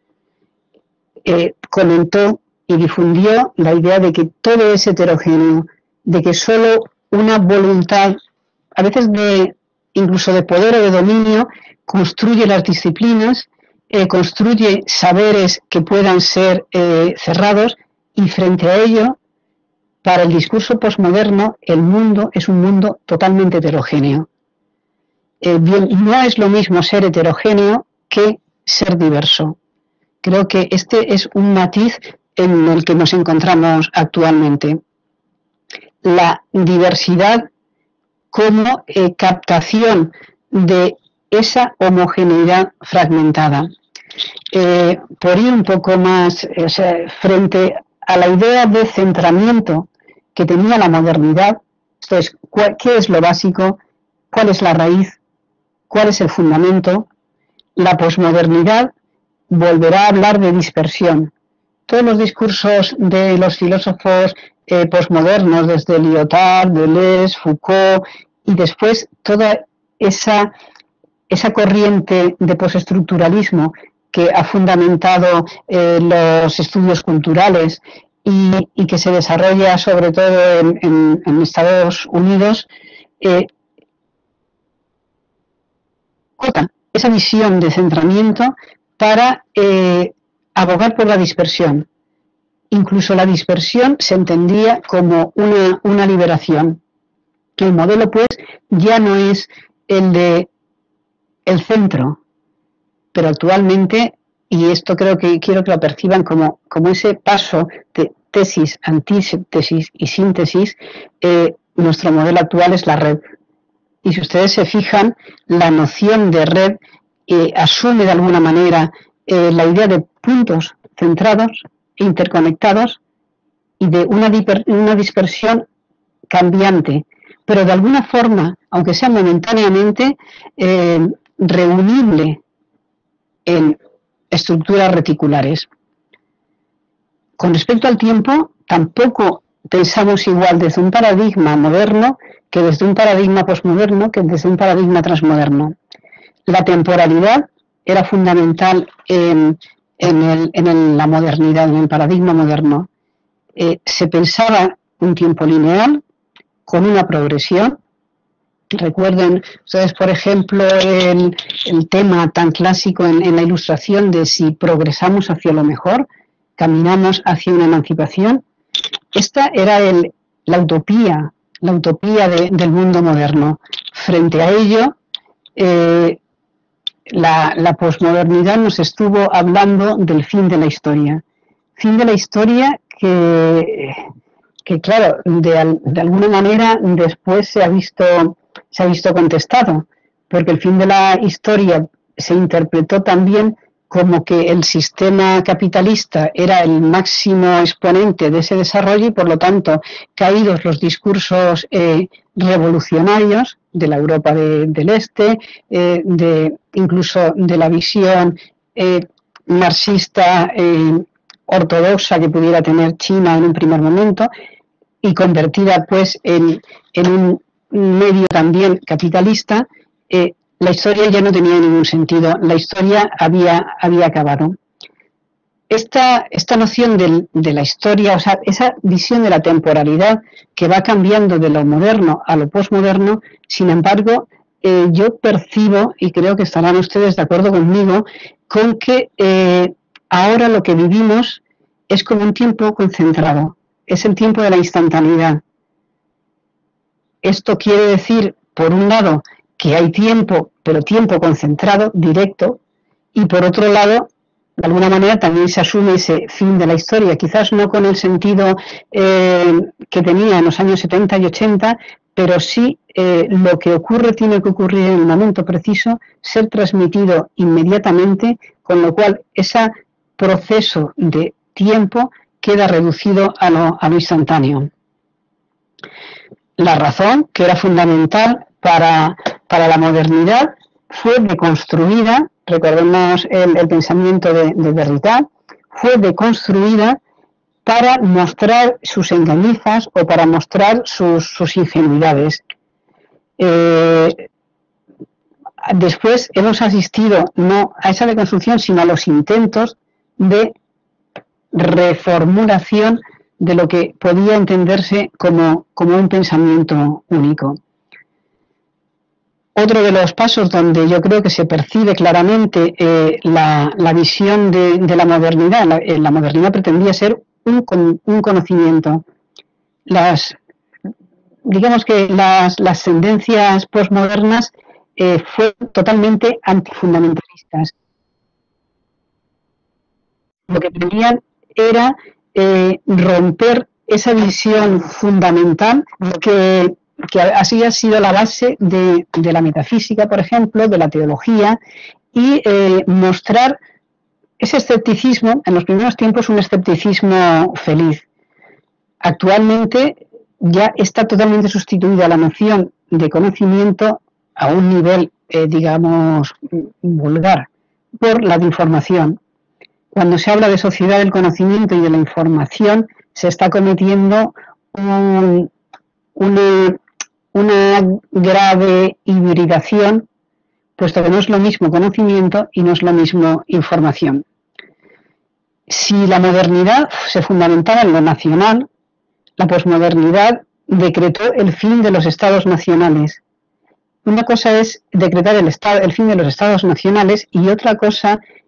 Eh, comentó y difundió la idea de que todo es heterogéneo, de que solo una voluntad, a veces de incluso de poder o de dominio, construye las disciplinas, eh, construye saberes que puedan ser eh, cerrados, y frente a ello, para el discurso posmoderno, el mundo es un mundo totalmente heterogéneo. Eh, bien, no es lo mismo ser heterogéneo que ser diverso. Creo que este es un matiz en el que nos encontramos actualmente. La diversidad como eh, captación de esa homogeneidad fragmentada. Eh, por ir un poco más eh, o sea, frente a la idea de centramiento que tenía la modernidad, esto es, ¿qué es lo básico? ¿Cuál es la raíz? ¿Cuál es el fundamento? La posmodernidad volverá a hablar de dispersión. Todos los discursos de los filósofos eh, posmodernos, desde Lyotard, Deleuze, Foucault, y después toda esa, esa corriente de postestructuralismo que ha fundamentado eh, los estudios culturales y, y que se desarrolla sobre todo en, en, en Estados Unidos, eh, esa visión de centramiento para eh, abogar por la dispersión. Incluso la dispersión se entendía como una, una liberación. El modelo, pues, ya no es el de el centro, pero actualmente, y esto creo que quiero que lo perciban como, como ese paso de tesis, antítesis y síntesis, eh, nuestro modelo actual es la red. Y si ustedes se fijan, la noción de red eh, asume de alguna manera eh, la idea de puntos centrados, interconectados y de una, una dispersión cambiante, pero de alguna forma, aunque sea momentáneamente, eh, reunible en estructuras reticulares. Con respecto al tiempo, tampoco pensamos igual desde un paradigma moderno que desde un paradigma posmoderno que desde un paradigma transmoderno. La temporalidad era fundamental en, en, el, en el, la modernidad, en el paradigma moderno. Eh, se pensaba un tiempo lineal con una progresión. Recuerden ustedes, por ejemplo, el, el tema tan clásico en, en la ilustración de si progresamos hacia lo mejor, caminamos hacia una emancipación. Esta era el, la utopía, la utopía de, del mundo moderno. Frente a ello, eh, la, la posmodernidad nos estuvo hablando del fin de la historia. Fin de la historia que, que claro, de, de alguna manera después se ha visto... se ha visto contestado, porque el fin de la historia se interpretó también como que el sistema capitalista era el máximo exponente de ese desarrollo y, por lo tanto, caídos los discursos eh, revolucionarios de la Europa de, del Este, eh, de, incluso de la visión eh, marxista eh, ortodoxa que pudiera tener China en un primer momento y convertida pues en, en un medio también capitalista, eh, la historia ya no tenía ningún sentido, la historia había, había acabado. Esta, esta noción de, de la historia, o sea, esa visión de la temporalidad que va cambiando de lo moderno a lo posmoderno, sin embargo, eh, yo percibo, y creo que estarán ustedes de acuerdo conmigo, con que eh, ahora lo que vivimos es como un tiempo concentrado, es el tiempo de la instantaneidad. Esto quiere decir, por un lado, que hay tiempo, pero tiempo concentrado, directo, y por otro lado, de alguna manera también se asume ese fin de la historia, quizás no con el sentido eh, que tenía en los años setenta y ochenta, pero sí eh, lo que ocurre tiene que ocurrir en el momento preciso, ser transmitido inmediatamente, con lo cual ese proceso de tiempo queda reducido a lo, a lo instantáneo. La razón, que era fundamental para, para la modernidad, fue deconstruida, recordemos el, el pensamiento de, de Derrida, fue deconstruida para mostrar sus engañifas o para mostrar sus, sus ingenuidades. Eh, después hemos asistido no a esa deconstrucción, sino a los intentos de reformulación de lo que podía entenderse como, como un pensamiento único. Otro de los pasos donde yo creo que se percibe claramente eh, la, la visión de, de la modernidad, la, eh, la modernidad pretendía ser un, un conocimiento. Las, digamos que las, las tendencias postmodernas eh, fueron totalmente antifundamentalistas. Lo que pretendían era Eh, romper esa visión fundamental que, que así ha sido la base de, de la metafísica, por ejemplo, de la teología, y eh, mostrar ese escepticismo, en los primeros tiempos un escepticismo feliz. Actualmente ya está totalmente sustituida la noción de conocimiento a un nivel, eh, digamos, vulgar, por la de información. Cuando se habla de sociedad del conocimiento y de la información, se está cometiendo un, una, una grave hibridación, puesto que no es lo mismo conocimiento y no es lo mismo información. Si la modernidad se fundamentaba en lo nacional, la posmodernidad decretó el fin de los estados nacionales. Una cosa es decretar el, estado, el fin de los estados nacionales y otra cosa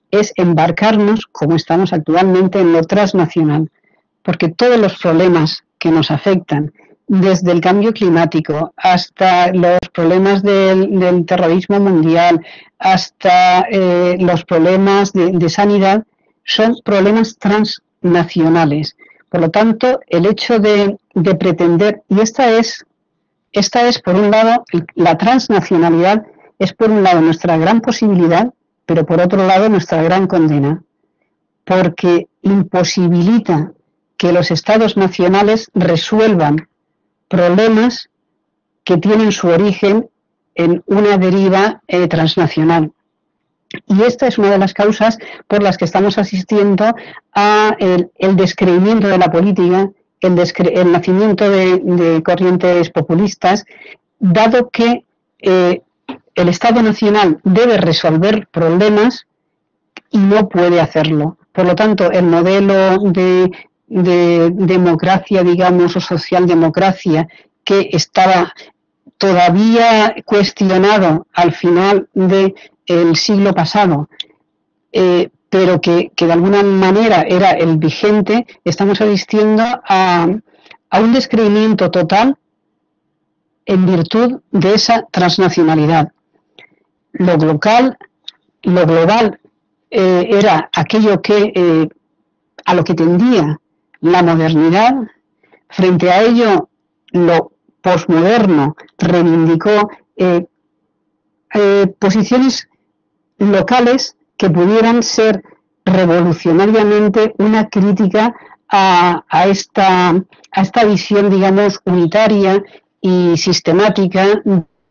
es embarcarnos, como estamos actualmente, en lo transnacional, porque todos los problemas que nos afectan, desde el cambio climático hasta los problemas del, del terrorismo mundial, hasta eh, los problemas de, de sanidad, son problemas transnacionales. Por lo tanto, el hecho de, de pretender, y esta es, esta es, por un lado, la transnacionalidad es por un lado nuestra gran posibilidad, pero por otro lado nuestra gran condena, porque imposibilita que los estados nacionales resuelvan problemas que tienen su origen en una deriva eh, transnacional. Y esta es una de las causas por las que estamos asistiendo a el, el descreimiento de la política, el, descre el nacimiento de, de corrientes populistas, dado que eh, el Estado Nacional debe resolver problemas y no puede hacerlo. Por lo tanto, el modelo de, de democracia, digamos, o socialdemocracia, que estaba todavía cuestionado al final del siglo pasado, eh, pero que, que de alguna manera era el vigente, estamos asistiendo a, a un descreimiento total en virtud de esa transnacionalidad. Lo local, lo global eh, era aquello que eh, a lo que tendía la modernidad. Frente a ello, lo posmoderno reivindicó eh, eh, posiciones locales que pudieran ser revolucionariamente una crítica a, a, esta, a esta visión, digamos, unitaria y sistemática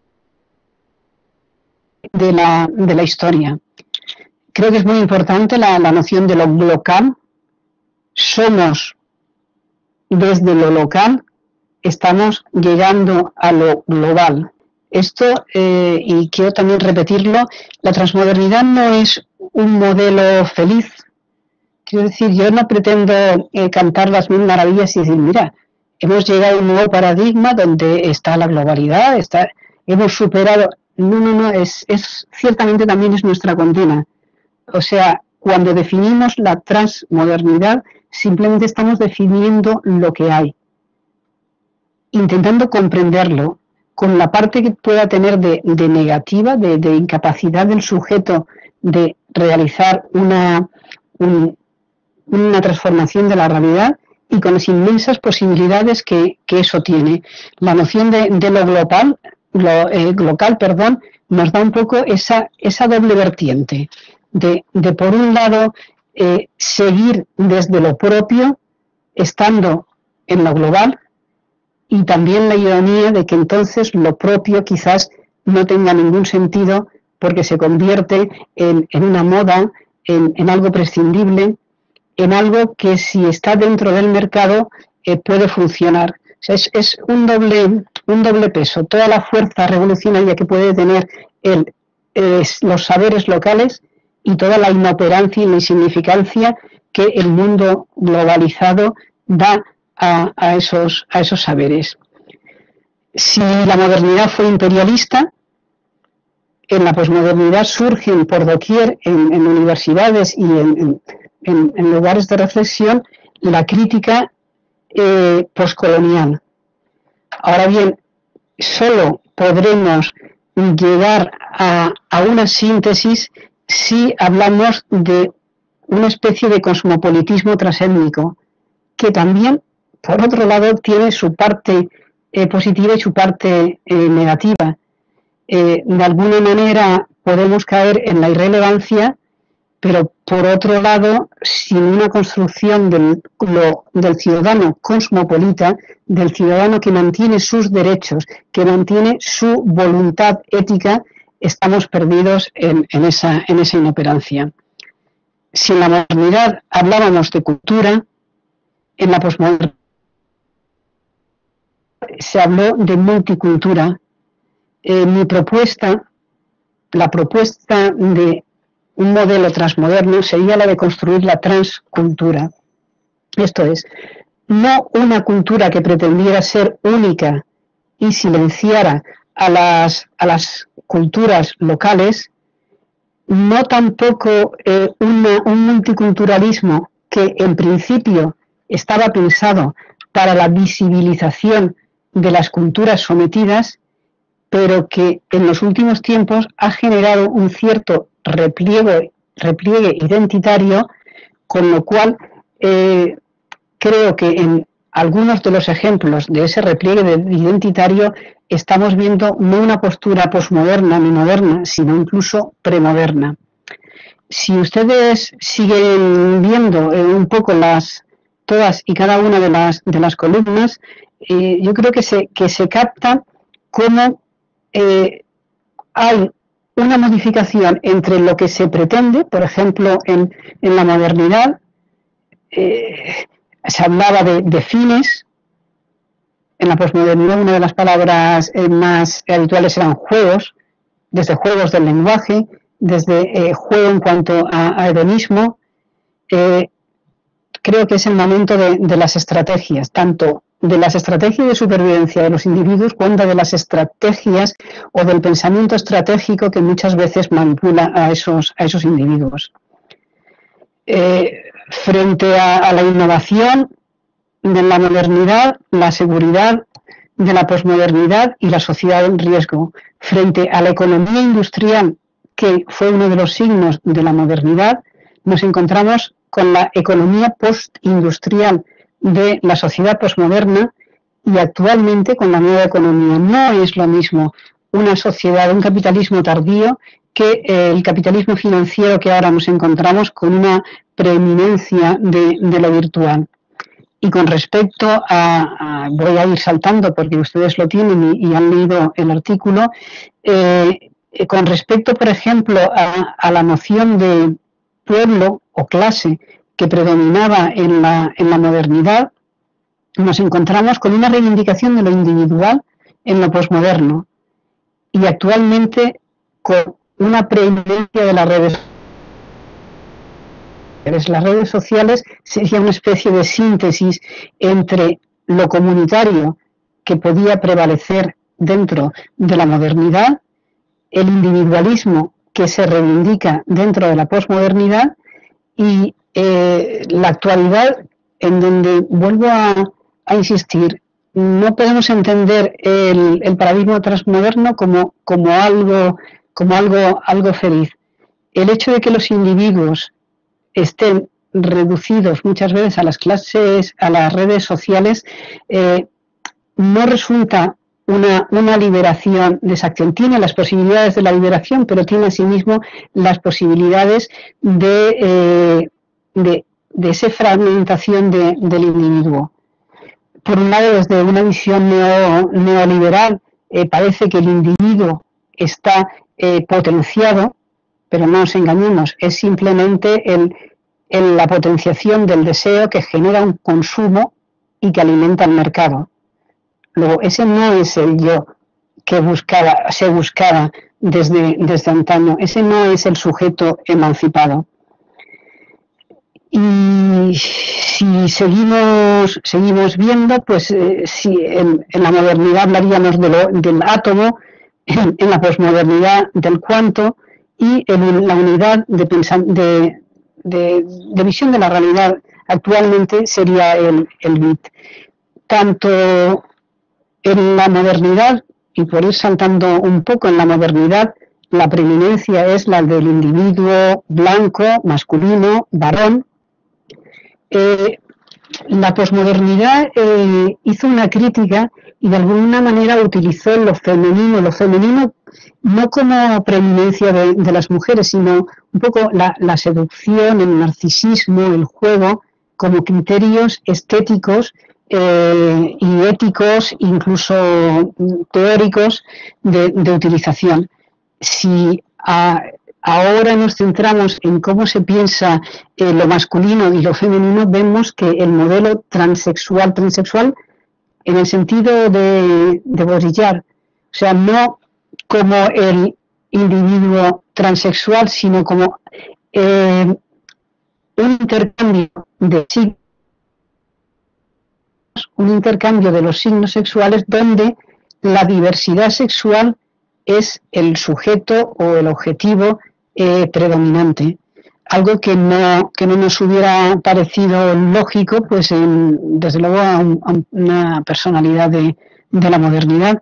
de la, de la historia. Creo que es muy importante la, la noción de lo local. Somos, desde lo local, estamos llegando a lo global. Esto, eh, y quiero también repetirlo, la transmodernidad no es un modelo feliz. Quiero decir, yo no pretendo eh, cantar las mil maravillas y decir, mira, hemos llegado a un nuevo paradigma donde está la globalidad, está, hemos superado... No, no, no, es, es, ciertamente también es nuestra condena. O sea, cuando definimos la transmodernidad, simplemente estamos definiendo lo que hay, intentando comprenderlo con la parte que pueda tener de, de negativa, de, de incapacidad del sujeto de realizar una, un, una transformación de la realidad y con las inmensas posibilidades que, que eso tiene. La noción de, de lo global, lo eh, local, perdón, nos da un poco esa, esa doble vertiente de, de por un lado, eh, seguir desde lo propio, estando en lo global, y también la ironía de que entonces lo propio quizás no tenga ningún sentido porque se convierte en, en una moda, en, en algo prescindible, en algo que si está dentro del mercado eh, puede funcionar. O sea, es, es un doble, un doble peso. Toda la fuerza revolucionaria que puede tener el, eh, los saberes locales y toda la inoperancia y la insignificancia que el mundo globalizado da a, a, esos, a esos saberes. Si la modernidad fue imperialista, en la posmodernidad surgen por doquier, en, en universidades y en, en, en lugares de reflexión, la crítica eh, poscolonial. Ahora bien, solo podremos llegar a, a una síntesis si hablamos de una especie de cosmopolitismo transétnico, que también, por otro lado, tiene su parte eh, positiva y su parte eh, negativa. Eh, de alguna manera podemos caer en la irrelevancia, pero por otro lado, sin una construcción del, lo, del ciudadano cosmopolita, del ciudadano que mantiene sus derechos, que mantiene su voluntad ética, estamos perdidos en, en, esa, en esa inoperancia. Si en la modernidad hablábamos de cultura, en la posmodernidad se habló de multicultura. Eh, mi propuesta, la propuesta de un modelo transmoderno sería la de construir la transcultura. Esto es, no una cultura que pretendiera ser única y silenciara a las, a las culturas locales, no tampoco eh, una, un multiculturalismo que en principio estaba pensado para la visibilización de las culturas sometidas, pero que en los últimos tiempos ha generado un cierto repliegue, repliegue identitario, con lo cual eh, creo que en algunos de los ejemplos de ese repliegue identitario estamos viendo no una postura posmoderna ni moderna, sino incluso premoderna. Si ustedes siguen viendo eh, un poco las todas y cada una de las, de las columnas, eh, yo creo que se, que se capta cómo eh, hay una modificación entre lo que se pretende, por ejemplo, en, en la modernidad, eh, se hablaba de, de fines. En la posmodernidad una de las palabras eh, más habituales eran juegos, desde juegos del lenguaje, desde eh, juego en cuanto a, a hedonismo. Eh, creo que es el momento de, de las estrategias, tanto de las estrategias de supervivencia de los individuos cuanto de las estrategias o del pensamiento estratégico que muchas veces manipula a esos, a esos individuos. Eh, frente a, a la innovación de la modernidad, la seguridad de la posmodernidad y la sociedad en riesgo. Frente a la economía industrial, que fue uno de los signos de la modernidad, nos encontramos con la economía postindustrial de la sociedad posmoderna y actualmente con la nueva economía. No es lo mismo una sociedad, un capitalismo tardío, que eh, el capitalismo financiero que ahora nos encontramos con una preeminencia de, de lo virtual. Y con respecto a, a, voy a ir saltando porque ustedes lo tienen y, y han leído el artículo, eh, con respecto, por ejemplo, a, a la noción de pueblo o clase que predominaba en la, en la modernidad, nos encontramos con una reivindicación de lo individual en lo posmoderno y actualmente con una preeminencia de las redes sociales. Las redes sociales sería una especie de síntesis entre lo comunitario que podía prevalecer dentro de la modernidad, el individualismo que se reivindica dentro de la posmodernidad y eh, la actualidad en donde vuelvo a, a insistir, no podemos entender el, el paradigma transmoderno como, como, algo, como algo, algo feliz. El hecho de que los individuos estén reducidos muchas veces a las clases, a las redes sociales, eh, no resulta una, una liberación de esa acción. Tiene las posibilidades de la liberación, pero tiene asimismo las posibilidades de, eh, de, de esa fragmentación de, del individuo. Por un lado, desde una visión neo, neoliberal, eh, parece que el individuo está eh, potenciado, pero no nos engañemos, es simplemente el, el, la potenciación del deseo que genera un consumo y que alimenta el mercado. Luego, ese no es el yo que buscaba, se buscaba desde, desde antaño, ese no es el sujeto emancipado. Y si seguimos, seguimos viendo, pues eh, si en, en la modernidad hablaríamos de lo, del átomo, en, en la posmodernidad del cuanto, y en la unidad de, de, de, de visión de la realidad actualmente sería el, el bit. Tanto en la modernidad, y por ir saltando un poco en la modernidad, la preeminencia es la del individuo blanco, masculino, varón. Eh, la posmodernidad eh, hizo una crítica y de alguna manera utilizó lo femenino, lo femenino no como preeminencia de, de las mujeres, sino un poco la, la seducción, el narcisismo, el juego, como criterios estéticos eh, y éticos, incluso teóricos, de, de utilización. Si a, ahora nos centramos en cómo se piensa eh, lo masculino y lo femenino, vemos que el modelo transexual, transexual en el sentido de, de Baudrillard, o sea, no como el individuo transexual, sino como eh, un intercambio de signos, un intercambio de los signos sexuales donde la diversidad sexual es el sujeto o el objetivo eh, predominante. Algo que no, que no nos hubiera parecido lógico, pues en, desde luego a, un, a una personalidad de, de la modernidad.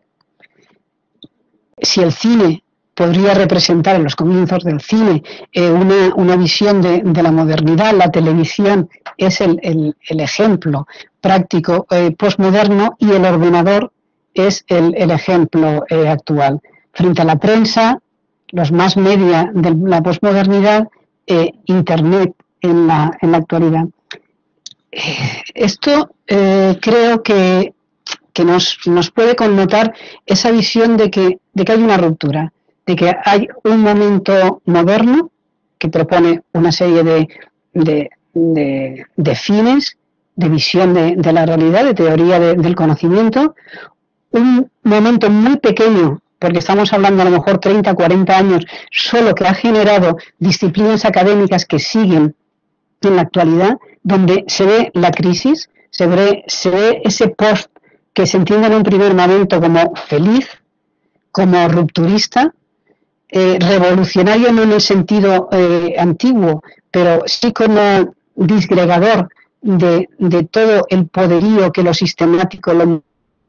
Si el cine podría representar en los comienzos del cine eh, una, una visión de, de la modernidad, la televisión es el, el, el ejemplo práctico eh, postmoderno y el ordenador es el, el ejemplo eh, actual. Frente a la prensa, los más media de la postmodernidad, eh, Internet en la, en la actualidad. Eh, esto eh, creo que, que nos, nos puede connotar esa visión de que, de que hay una ruptura, de que hay un momento moderno que propone una serie de, de, de, de fines, de visión de, de la realidad, de teoría de, del conocimiento, un momento muy pequeño, porque estamos hablando a lo mejor treinta, cuarenta años, solo que ha generado disciplinas académicas que siguen en la actualidad, donde se ve la crisis, se ve, se ve ese post que se entiende en un primer momento como feliz, como rupturista, eh, revolucionario no en el sentido eh, antiguo, pero sí como disgregador de, de todo el poderío que lo sistemático, lo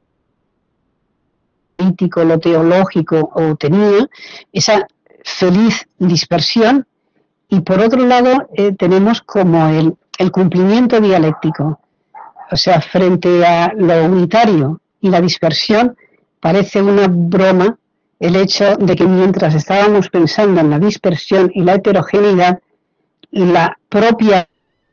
político, lo teológico o tenía, esa feliz dispersión, y por otro lado eh, tenemos como el, el cumplimiento dialéctico, o sea, frente a lo unitario y la dispersión, parece una broma el hecho de que mientras estábamos pensando en la dispersión y la heterogeneidad, la propia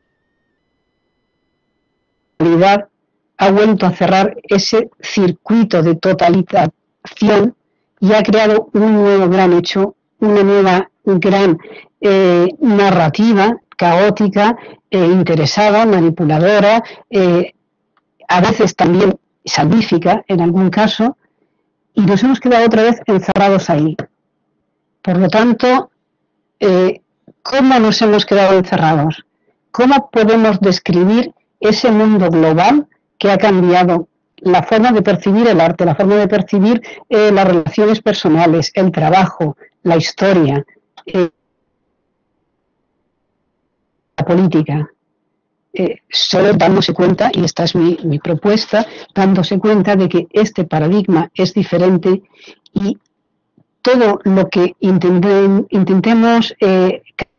realidad ha vuelto a cerrar ese circuito de totalización y ha creado un nuevo gran hecho, una nueva gran eh, narrativa caótica, eh, interesada, manipuladora, eh, a veces también salvífica en algún caso, y nos hemos quedado otra vez encerrados ahí. Por lo tanto, eh, ¿cómo nos hemos quedado encerrados? ¿Cómo podemos describir ese mundo global que ha cambiado la forma de percibir el arte, la forma de percibir eh, las relaciones personales, el trabajo, la historia, eh, la política? Eh, solo dándose cuenta, y esta es mi, mi propuesta, dándose cuenta de que este paradigma es diferente y todo lo que intenten, intentemos eh,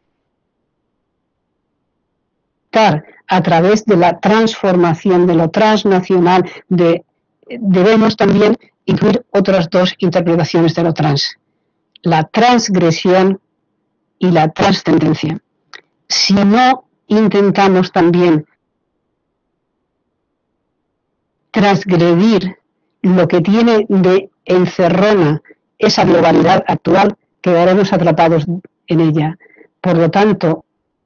a través de la transformación de lo transnacional, de, debemos también incluir otras dos interpretaciones de lo trans, la transgresión y la trascendencia. Si no intentamos también transgredir lo que tiene de encerrona esa globalidad actual, quedaremos atrapados en ella. Por lo tanto,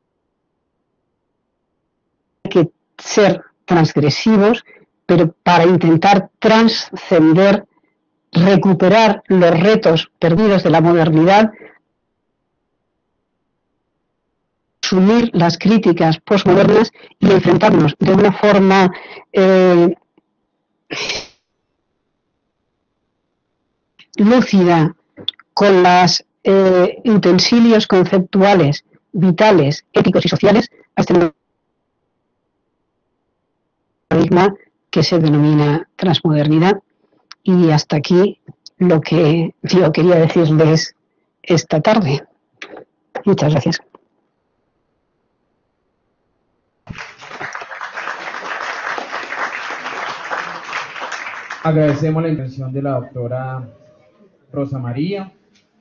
hay que ser transgresivos, pero para intentar trascender, recuperar los retos perdidos de la modernidad, asumir las críticas postmodernas y enfrentarnos de una forma eh, lúcida con los eh, utensilios conceptuales, vitales, éticos y sociales a este paradigma que se denomina transmodernidad. Y hasta aquí lo que yo quería decirles esta tarde. Muchas gracias. Agradecemos la intervención de la doctora Rosa María.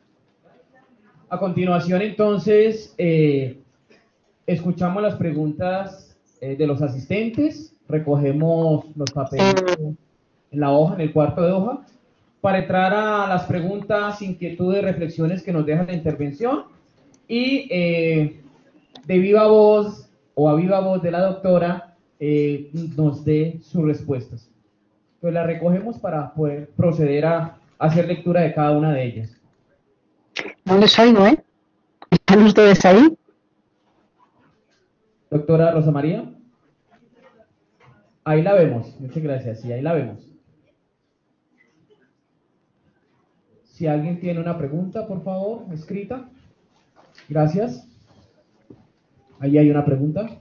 A continuación, entonces, eh, escuchamos las preguntas eh, de los asistentes, recogemos los papeles en la hoja, en el cuarto de hoja, para entrar a las preguntas, inquietudes, reflexiones que nos deja la intervención y eh, de viva voz o a viva voz de la doctora eh, nos dé sus respuestas. Pues las recogemos para poder proceder a hacer lectura de cada una de ellas. No les oigo, ¿eh? ¿Están ustedes ahí? Doctora Rosa María. Ahí la vemos. Muchas gracias. Sí, ahí la vemos. Si alguien tiene una pregunta, por favor, escrita. Gracias. Ahí hay una pregunta.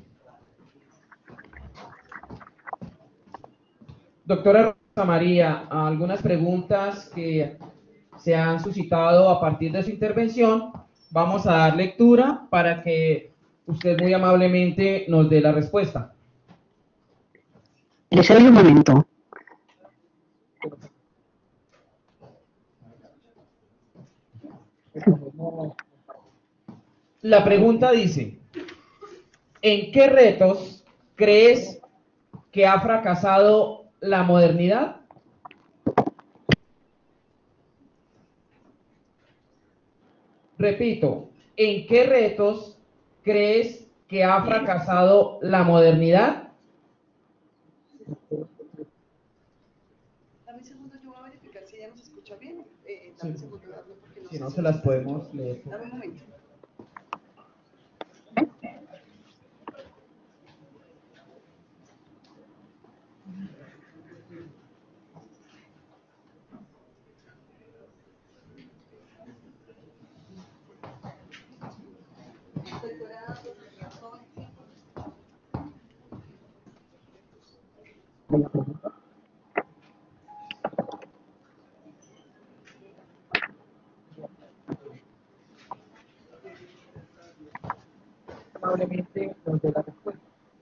Doctora Rosa María, algunas preguntas que se han suscitado a partir de su intervención. Vamos a dar lectura para que usted muy amablemente nos dé la respuesta. Les doy un momento. La pregunta dice, ¿en qué retos crees que ha fracasado la modernidad? Repito, ¿en qué retos crees que ha fracasado la modernidad? Dame un segundo, yo voy a verificar si ella nos escucha bien. Eh, dame un Sí. segundo, Eduardo, porque no Si sé no, si se nos las escucha. podemos leer. Dame un momento. Amablemente nos dé la respuesta.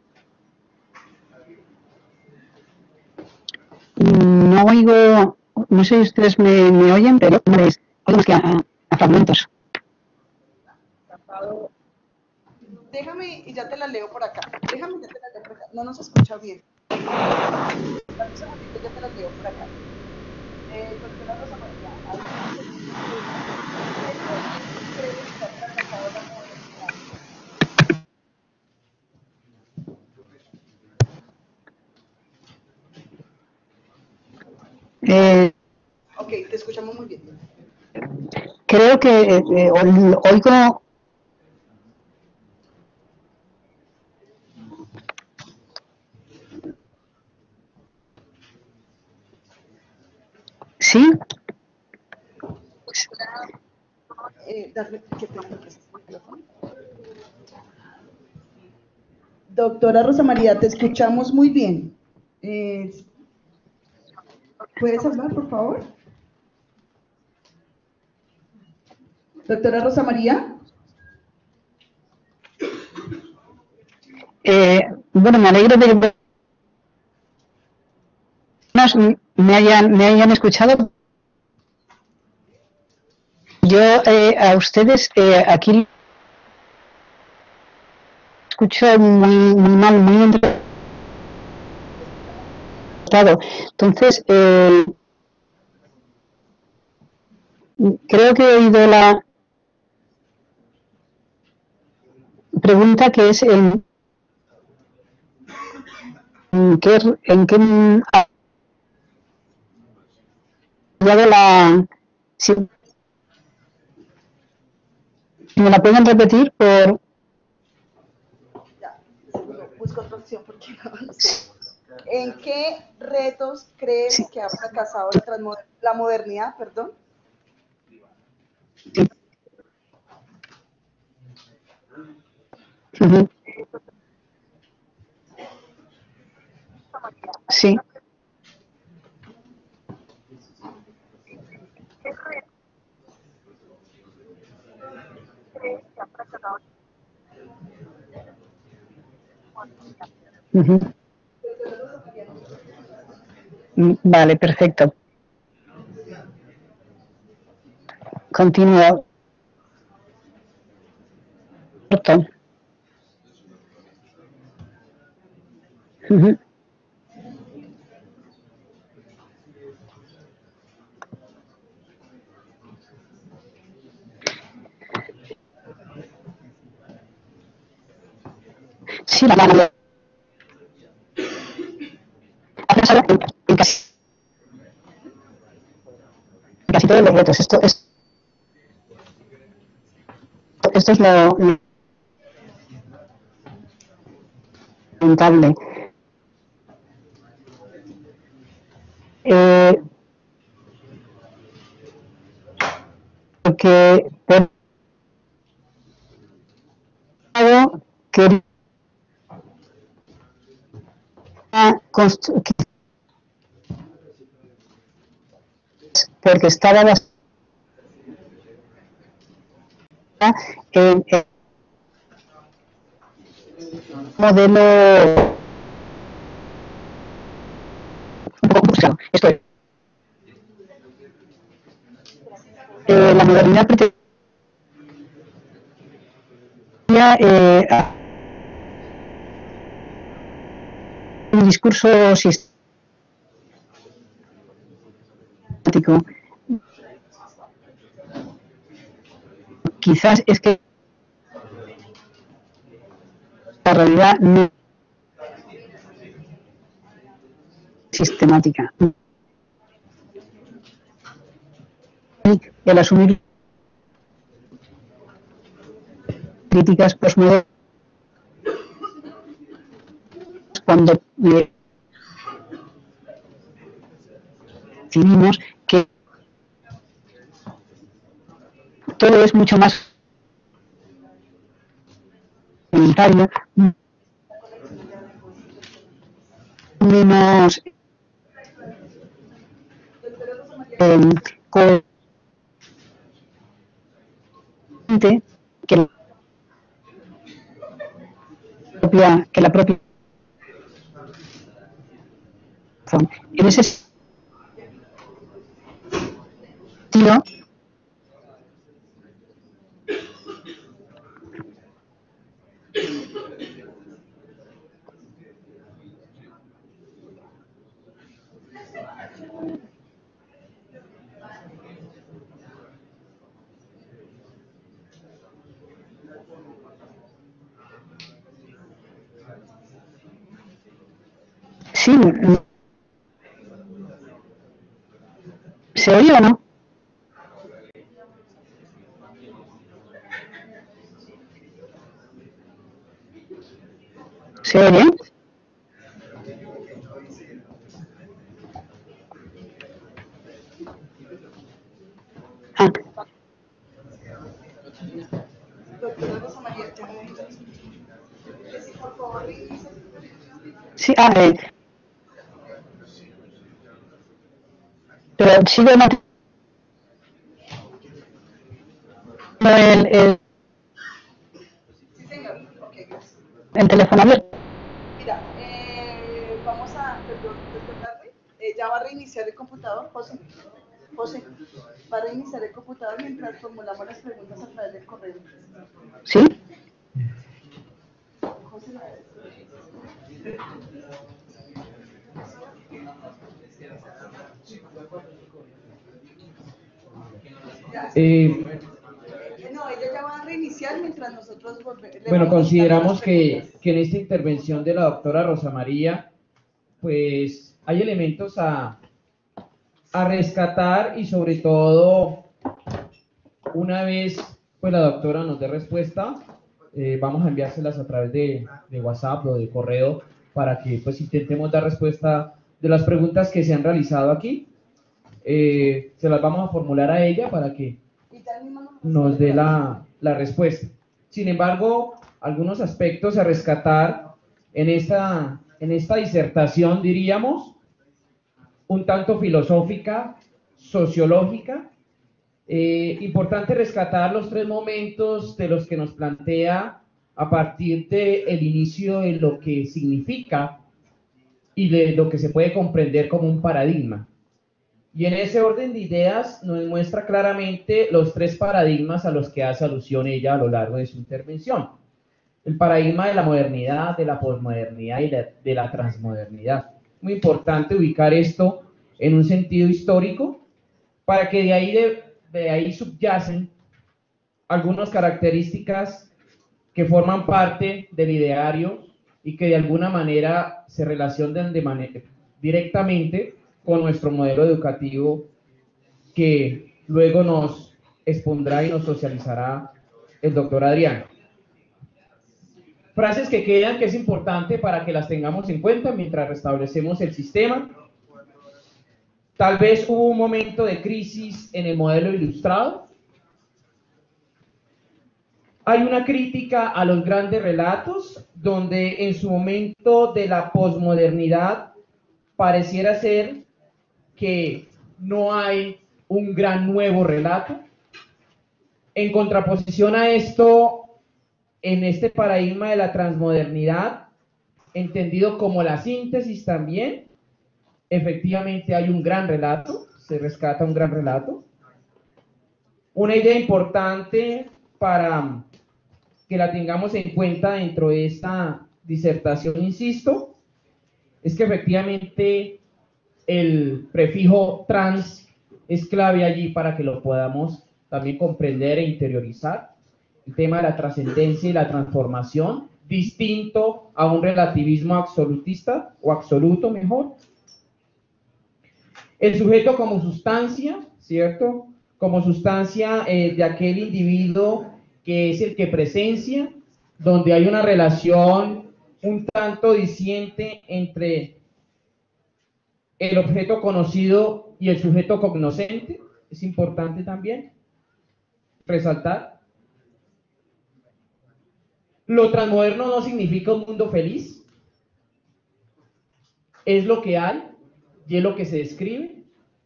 No oigo, no sé si ustedes me, me oyen, pero no les oigo más que a, a fragmentos. Déjame y ya te la leo por acá. Déjame y ya te la leo por acá. No nos escucha bien. Dame un segundito, ya te la leo por acá. Eh, doctora Rosa María, ¿alguna crees que ha fracasado la modernidad? Eh, Ok, te escuchamos muy bien. creo que eh, oigo. ¿Sí? Eh, darle, qué pena, ¿me prestas el micrófono? Doctora Rosa María, te escuchamos muy bien. Eh, ¿Puedes hablar, por favor? Doctora Rosa María. Eh, bueno, me alegro de que me hayan, me hayan escuchado. Yo eh, a ustedes eh, aquí escucho muy, muy mal, muy entrecortado. Entonces, eh, creo que he oído la pregunta que es en, en qué, en qué ha dado la... Si me la pueden repetir por... Ya, busco otra opción porque no sé. ¿En qué retos crees Sí. que ha fracasado la, transmoder- la modernidad? Perdón. Uh-huh. Sí. Uh-huh. Vale, perfecto. Continúo. Uh-huh. Sí, la mano. En casi, en casi todos los retos. Esto es, esto es lo lamentable. Eh, porque por quería porque estaba basada en el modelo un poco complicado. Esto es, eh, la modernidad pretendía eh, un discurso sistemático. Quizás es que la realidad no es sistemática. Y el asumir críticas postmodernas cuando eh, decidimos que todo es mucho más voluntario, menos eh, coherente que la propia, que la propia en ese sentido sí, ¿se oye o no? ¿Se oye? Ah. Sí, ah, eh. Pero sigo manteniendo el, el, el teléfono abierto. Mira, eh, vamos a, perdón, despertarme. Eh, ya va a reiniciar el computador, José. José, va a reiniciar el computador mientras formulamos las preguntas a través del correo. ¿Sí? José, Eh, no, ella ya va a reiniciar mientras nosotros volvemos. bueno, consideramos que, que en esta intervención de la doctora Rosa María, pues hay elementos a, a rescatar y sobre todo, una vez pues la doctora nos dé respuesta, eh, vamos a enviárselas a través de, de WhatsApp o de correo para que pues intentemos dar respuesta de las preguntas que se han realizado aquí. Eh, se las vamos a formular a ella para que nos dé la, la respuesta. Sin embargo, algunos aspectos a rescatar en esta, en esta disertación, diríamos, un tanto filosófica, sociológica. Eh, importante rescatar los tres momentos de los que nos plantea a partir del inicio de lo que significa y de lo que se puede comprender como un paradigma. Y en ese orden de ideas nos muestra claramente los tres paradigmas a los que hace alusión ella a lo largo de su intervención. El paradigma de la modernidad, de la posmodernidad y de la transmodernidad. Muy importante ubicar esto en un sentido histórico para que de ahí, de, de ahí subyacen algunas características que forman parte del ideario y que de alguna manera se relacionan de manera, directamente con nuestro modelo educativo que luego nos expondrá y nos socializará el doctor Adriano. Frases que quedan que es importante para que las tengamos en cuenta mientras restablecemos el sistema. Tal vez hubo un momento de crisis en el modelo ilustrado. Hay una crítica a los grandes relatos, donde en su momento de la posmodernidad pareciera ser que no hay un gran nuevo relato. En contraposición a esto, en este paradigma de la transmodernidad, entendido como la síntesis también, efectivamente hay un gran relato, se rescata un gran relato. Una idea importante para que la tengamos en cuenta dentro de esta disertación, insisto, es que efectivamente el prefijo trans es clave allí para que lo podamos también comprender e interiorizar. El tema de la trascendencia y la transformación, distinto a un relativismo absolutista, o absoluto mejor. El sujeto como sustancia, ¿cierto? Como sustancia eh, de aquel individuo que es el que presencia, donde hay una relación un tanto diciente entre el objeto conocido y el sujeto cognoscente. Es importante también resaltar. Lo transmoderno no significa un mundo feliz, es lo que hay y es lo que se describe.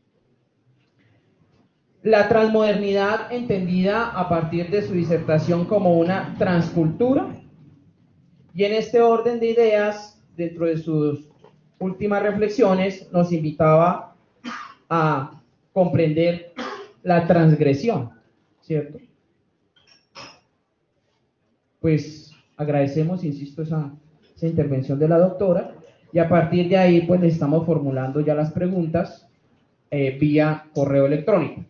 La transmodernidad, entendida a partir de su disertación como una transcultura, y en este orden de ideas, dentro de sus últimas reflexiones, nos invitaba a comprender la transgresión, ¿cierto? Pues agradecemos, insisto, esa, esa intervención de la doctora, y a partir de ahí, pues le estamos formulando ya las preguntas eh, vía correo electrónico.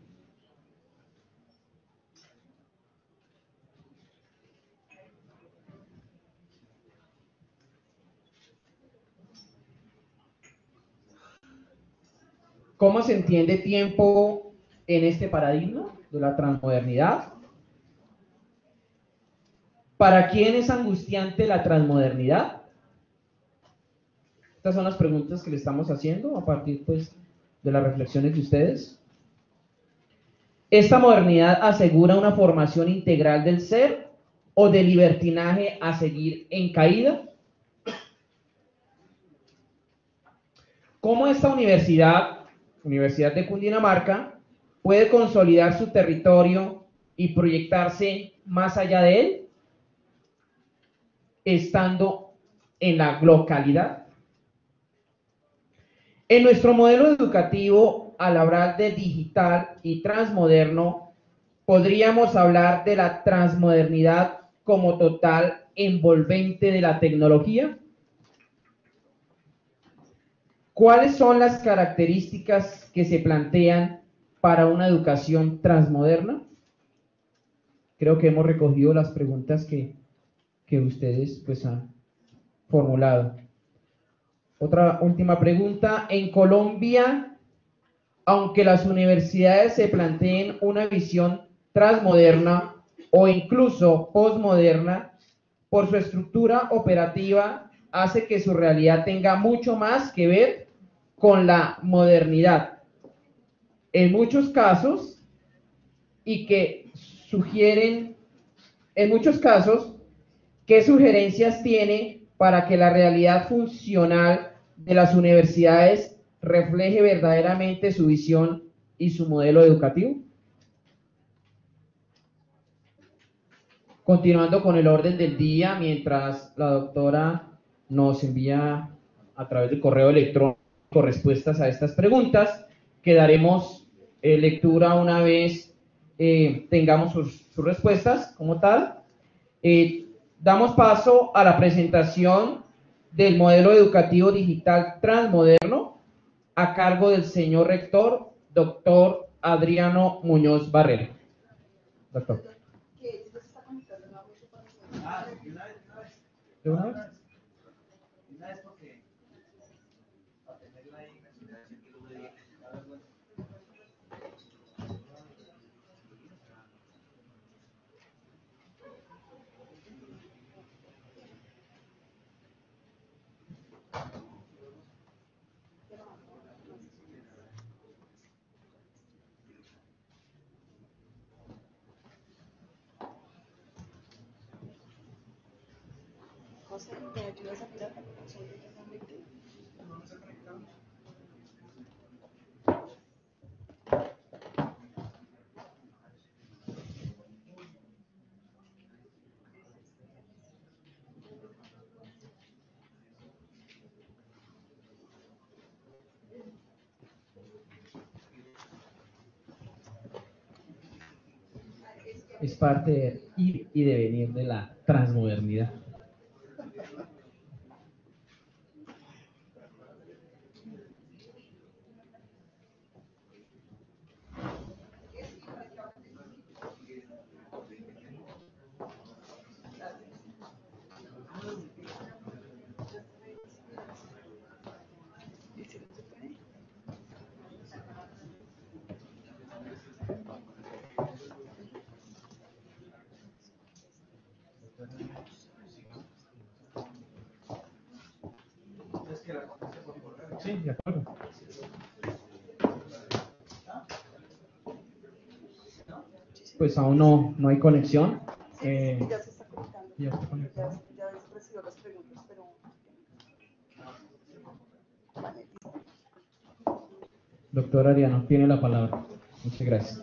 ¿Cómo se entiende tiempo en este paradigma de la transmodernidad? ¿Para quién es angustiante la transmodernidad? Estas son las preguntas que le estamos haciendo a partir, pues, de las reflexiones de ustedes. ¿Esta modernidad asegura una formación integral del ser o de libertinaje a seguir en caída? ¿Cómo esta universidad, Universidad de Cundinamarca, puede consolidar su territorio y proyectarse más allá de él, estando en la localidad? En nuestro modelo educativo, al hablar de digital y transmoderno, podríamos hablar de la transmodernidad como total envolvente de la tecnología. ¿Cuáles son las características que se plantean para una educación transmoderna? Creo que hemos recogido las preguntas que, que ustedes pues han formulado. Otra última pregunta. En Colombia, aunque las universidades se planteen una visión transmoderna o incluso posmoderna, por su estructura operativa hace que su realidad tenga mucho más que ver con la modernidad en muchos casos, y que sugieren en muchos casos qué sugerencias tiene para que la realidad funcional de las universidades refleje verdaderamente su visión y su modelo educativo. Continuando con el orden del día, mientras la doctora nos envía a través del correo electrónico respuestas a estas preguntas, que daremos eh, lectura una vez eh, tengamos sus, sus respuestas como tal. Eh, damos paso a la presentación del modelo educativo digital transmoderno a cargo del señor rector, doctor Adriano Muñoz Barrera. Doctor. ¿De una vez? sé, ¿me ayudas a mirar? Soy totalmente. Es parte de ir y devenir de la transmodernidad. Sí, de acuerdo. Pues aún no, no hay conexión. Eh, Ya se está conectando. ya está conectado. Ya, ya recibió las preguntas, pero... Vale. Doctor Ariano, tiene la palabra. Muchas gracias.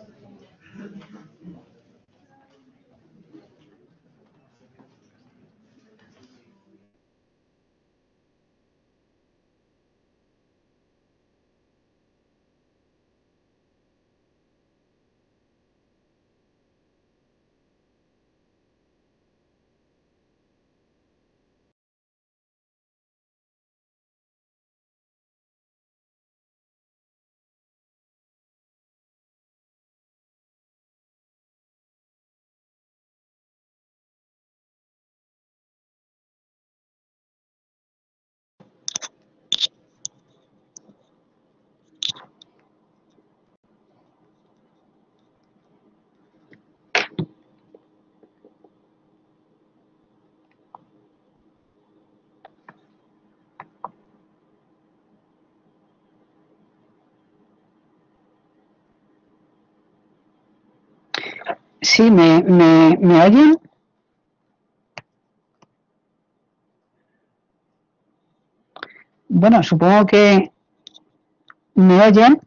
Sí, ¿me, me, me oyen? Bueno, supongo que me oyen.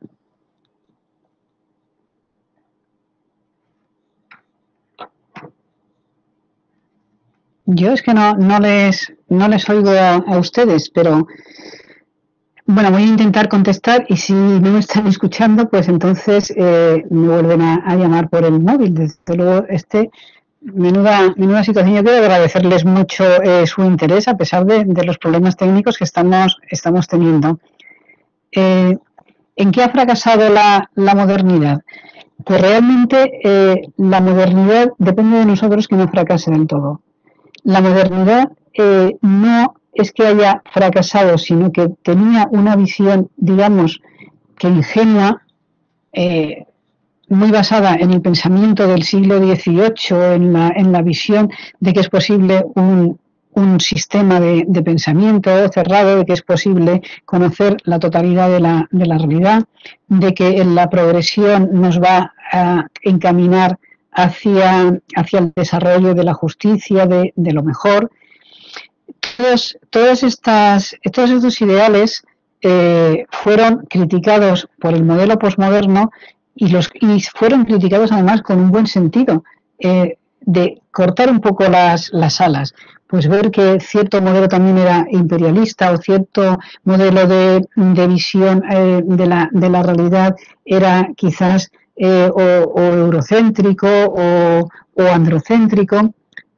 Yo es que no, no les no les oigo a, a ustedes, pero bueno, voy a intentar contestar y si no me están escuchando, pues entonces eh, me vuelven a, a llamar por el móvil. Desde luego, este menuda menuda situación. Yo quiero agradecerles mucho eh, su interés a pesar de, de los problemas técnicos que estamos estamos teniendo. Eh, ¿En qué ha fracasado la, la modernidad? Pues realmente eh, la modernidad depende de nosotros que no fracase del todo. La modernidad eh, no es que haya fracasado, sino que tenía una visión, digamos, que ingenua, eh, muy basada en el pensamiento del siglo dieciocho, en la, en la visión de que es posible un, un sistema de, de pensamiento cerrado, de que es posible conocer la totalidad de la, de la realidad, de que la progresión nos va a encaminar hacia, hacia el desarrollo de la justicia, de, de lo mejor. Todos, todas estas, todos estos ideales eh, fueron criticados por el modelo posmoderno y, los, y fueron criticados además con un buen sentido, eh, de cortar un poco las, las alas, pues ver que cierto modelo también era imperialista o cierto modelo de, de visión eh, de, la, de la realidad era quizás eh, o, o eurocéntrico o, o androcéntrico.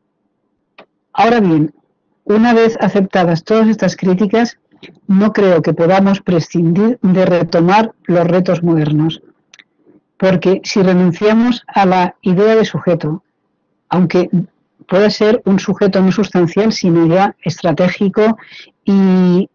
Ahora bien, una vez aceptadas todas estas críticas, no creo que podamos prescindir de retomar los retos modernos, porque si renunciamos a la idea de sujeto, aunque puede ser un sujeto no sustancial, sino ya estratégico, y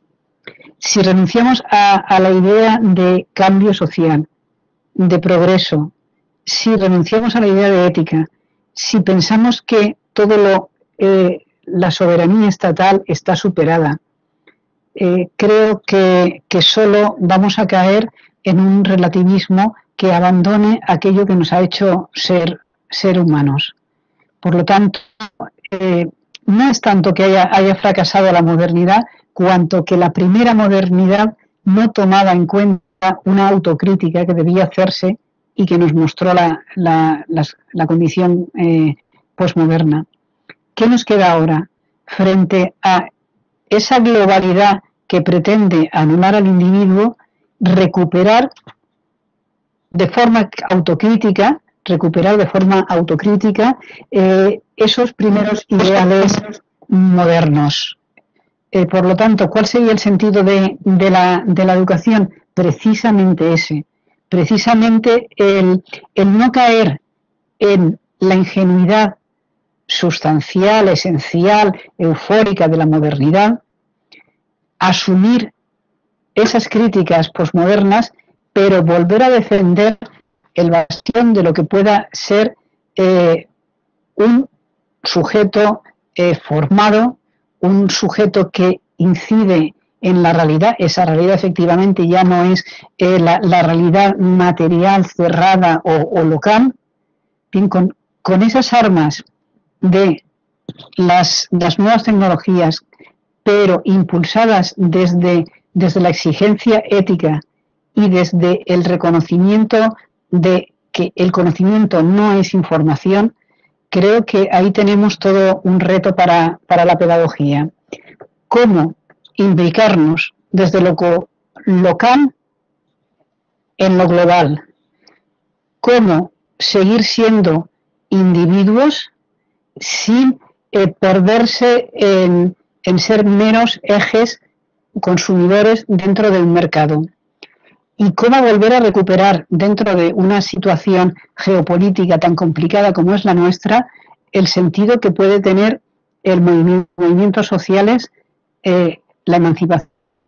si renunciamos a, a la idea de cambio social, de progreso, si renunciamos a la idea de ética, si pensamos que todo lo eh, la soberanía estatal está superada, eh, creo que, que solo vamos a caer en un relativismo que abandone aquello que nos ha hecho ser, ser humanos. Por lo tanto, eh, no es tanto que haya, haya fracasado la modernidad, cuanto que la primera modernidad no tomaba en cuenta una autocrítica que debía hacerse y que nos mostró la, la, la, la condición eh, posmoderna. ¿Qué nos queda ahora frente a esa globalidad que pretende anular al individuo? Recuperar de forma autocrítica, recuperar de forma autocrítica eh, esos primeros ideales modernos. Eh, por lo tanto, ¿cuál sería el sentido de, de, la, de la educación? Precisamente ese, precisamente el, el no caer en la ingenuidad sustancial, esencial, eufórica de la modernidad, asumir esas críticas posmodernas, pero volver a defender el bastión de lo que pueda ser eh, un sujeto eh, formado, un sujeto que incide en la realidad. Esa realidad efectivamente ya no es eh, la, la realidad material cerrada o, o local. Bien, con, con esas armas de las, las nuevas tecnologías, pero impulsadas desde, desde la exigencia ética y desde el reconocimiento de que el conocimiento no es información, creo que ahí tenemos todo un reto para, para la pedagogía. ¿Cómo imbricarnos desde lo local en lo global? ¿Cómo seguir siendo individuos sin eh, perderse en, en ser meros ejes consumidores dentro de un mercado? ¿Y cómo volver a recuperar dentro de una situación geopolítica tan complicada como es la nuestra el sentido que puede tener el movimiento, movimientos sociales, eh, la emancipación,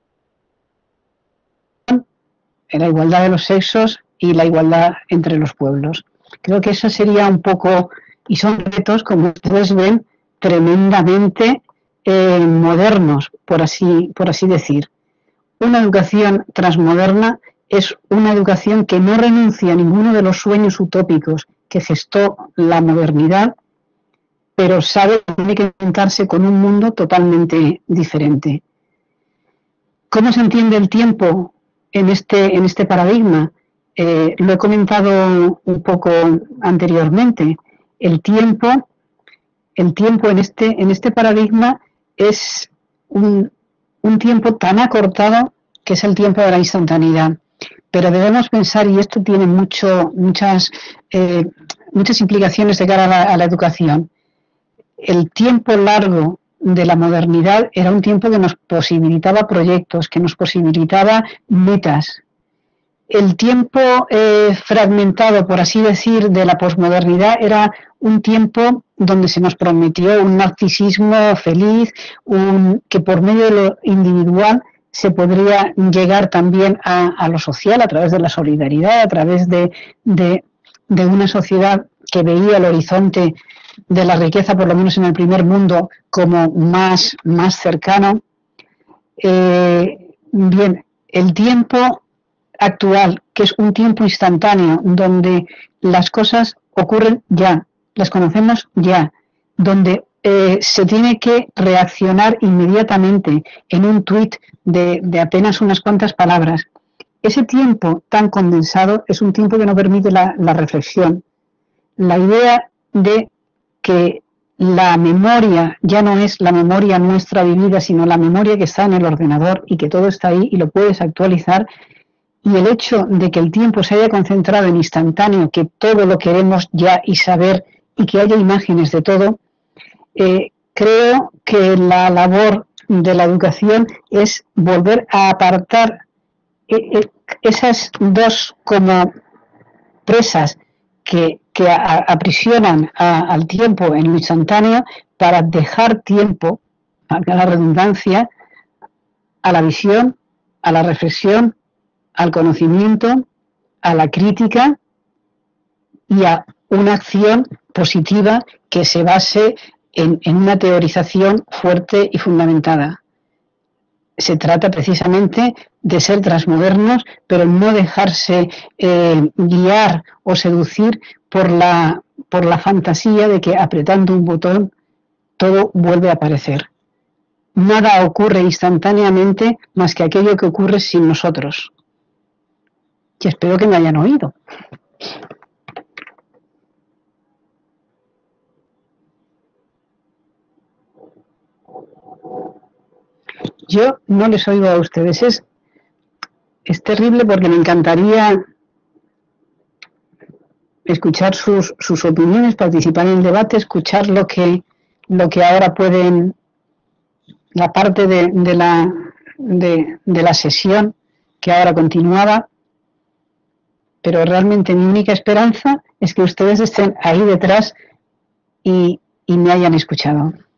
la igualdad de los sexos y la igualdad entre los pueblos? Creo que eso sería un poco, y son retos, como ustedes ven, tremendamente eh, modernos, por así, por así decir. Una educación transmoderna es una educación que no renuncia a ninguno de los sueños utópicos que gestó la modernidad, pero sabe que tiene que enfrentarse con un mundo totalmente diferente. ¿Cómo se entiende el tiempo en este, en este paradigma? Eh, lo he comentado un poco anteriormente. El tiempo, el tiempo en este, en este paradigma es un, un tiempo tan acortado que es el tiempo de la instantaneidad. Pero debemos pensar, y esto tiene mucho, muchas, eh, muchas implicaciones de cara a la, a la educación, el tiempo largo de la modernidad era un tiempo que nos posibilitaba proyectos, que nos posibilitaba metas. El tiempo eh, fragmentado, por así decir, de la posmodernidad era un tiempo donde se nos prometió un narcisismo feliz, un, que por medio de lo individual se podría llegar también a, a lo social a través de la solidaridad, a través de, de, de una sociedad que veía el horizonte de la riqueza, por lo menos en el primer mundo, como más, más cercano. Eh, bien, el tiempo actual, que es un tiempo instantáneo, donde las cosas ocurren ya, las conocemos ya, donde eh, se tiene que reaccionar inmediatamente en un tuit de, de apenas unas cuantas palabras. Ese tiempo tan condensado es un tiempo que no permite la, la reflexión. La idea de que la memoria ya no es la memoria nuestra vivida, sino la memoria que está en el ordenador y que todo está ahí y lo puedes actualizar, y el hecho de que el tiempo se haya concentrado en instantáneo, que todo lo queremos ya y saber, y que haya imágenes de todo, eh, creo que la labor de la educación es volver a apartar eh, esas dos como presas que, que a, aprisionan a, al tiempo en lo instantáneo, para dejar tiempo, a la redundancia, a la visión, a la reflexión, al conocimiento, a la crítica y a una acción positiva que se base en, en una teorización fuerte y fundamentada. Se trata precisamente de ser transmodernos, pero no dejarse eh, guiar o seducir por la, por la fantasía de que apretando un botón todo vuelve a aparecer. Nada ocurre instantáneamente más que aquello que ocurre sin nosotros. Y espero que me hayan oído. Yo no les oigo a ustedes. Es, es terrible porque me encantaría escuchar sus, sus opiniones, participar en el debate, escuchar lo que, lo que ahora pueden, la parte de, de, la, de, de la sesión que ahora continuaba, pero realmente mi única esperanza es que ustedes estén ahí detrás y, y me hayan escuchado.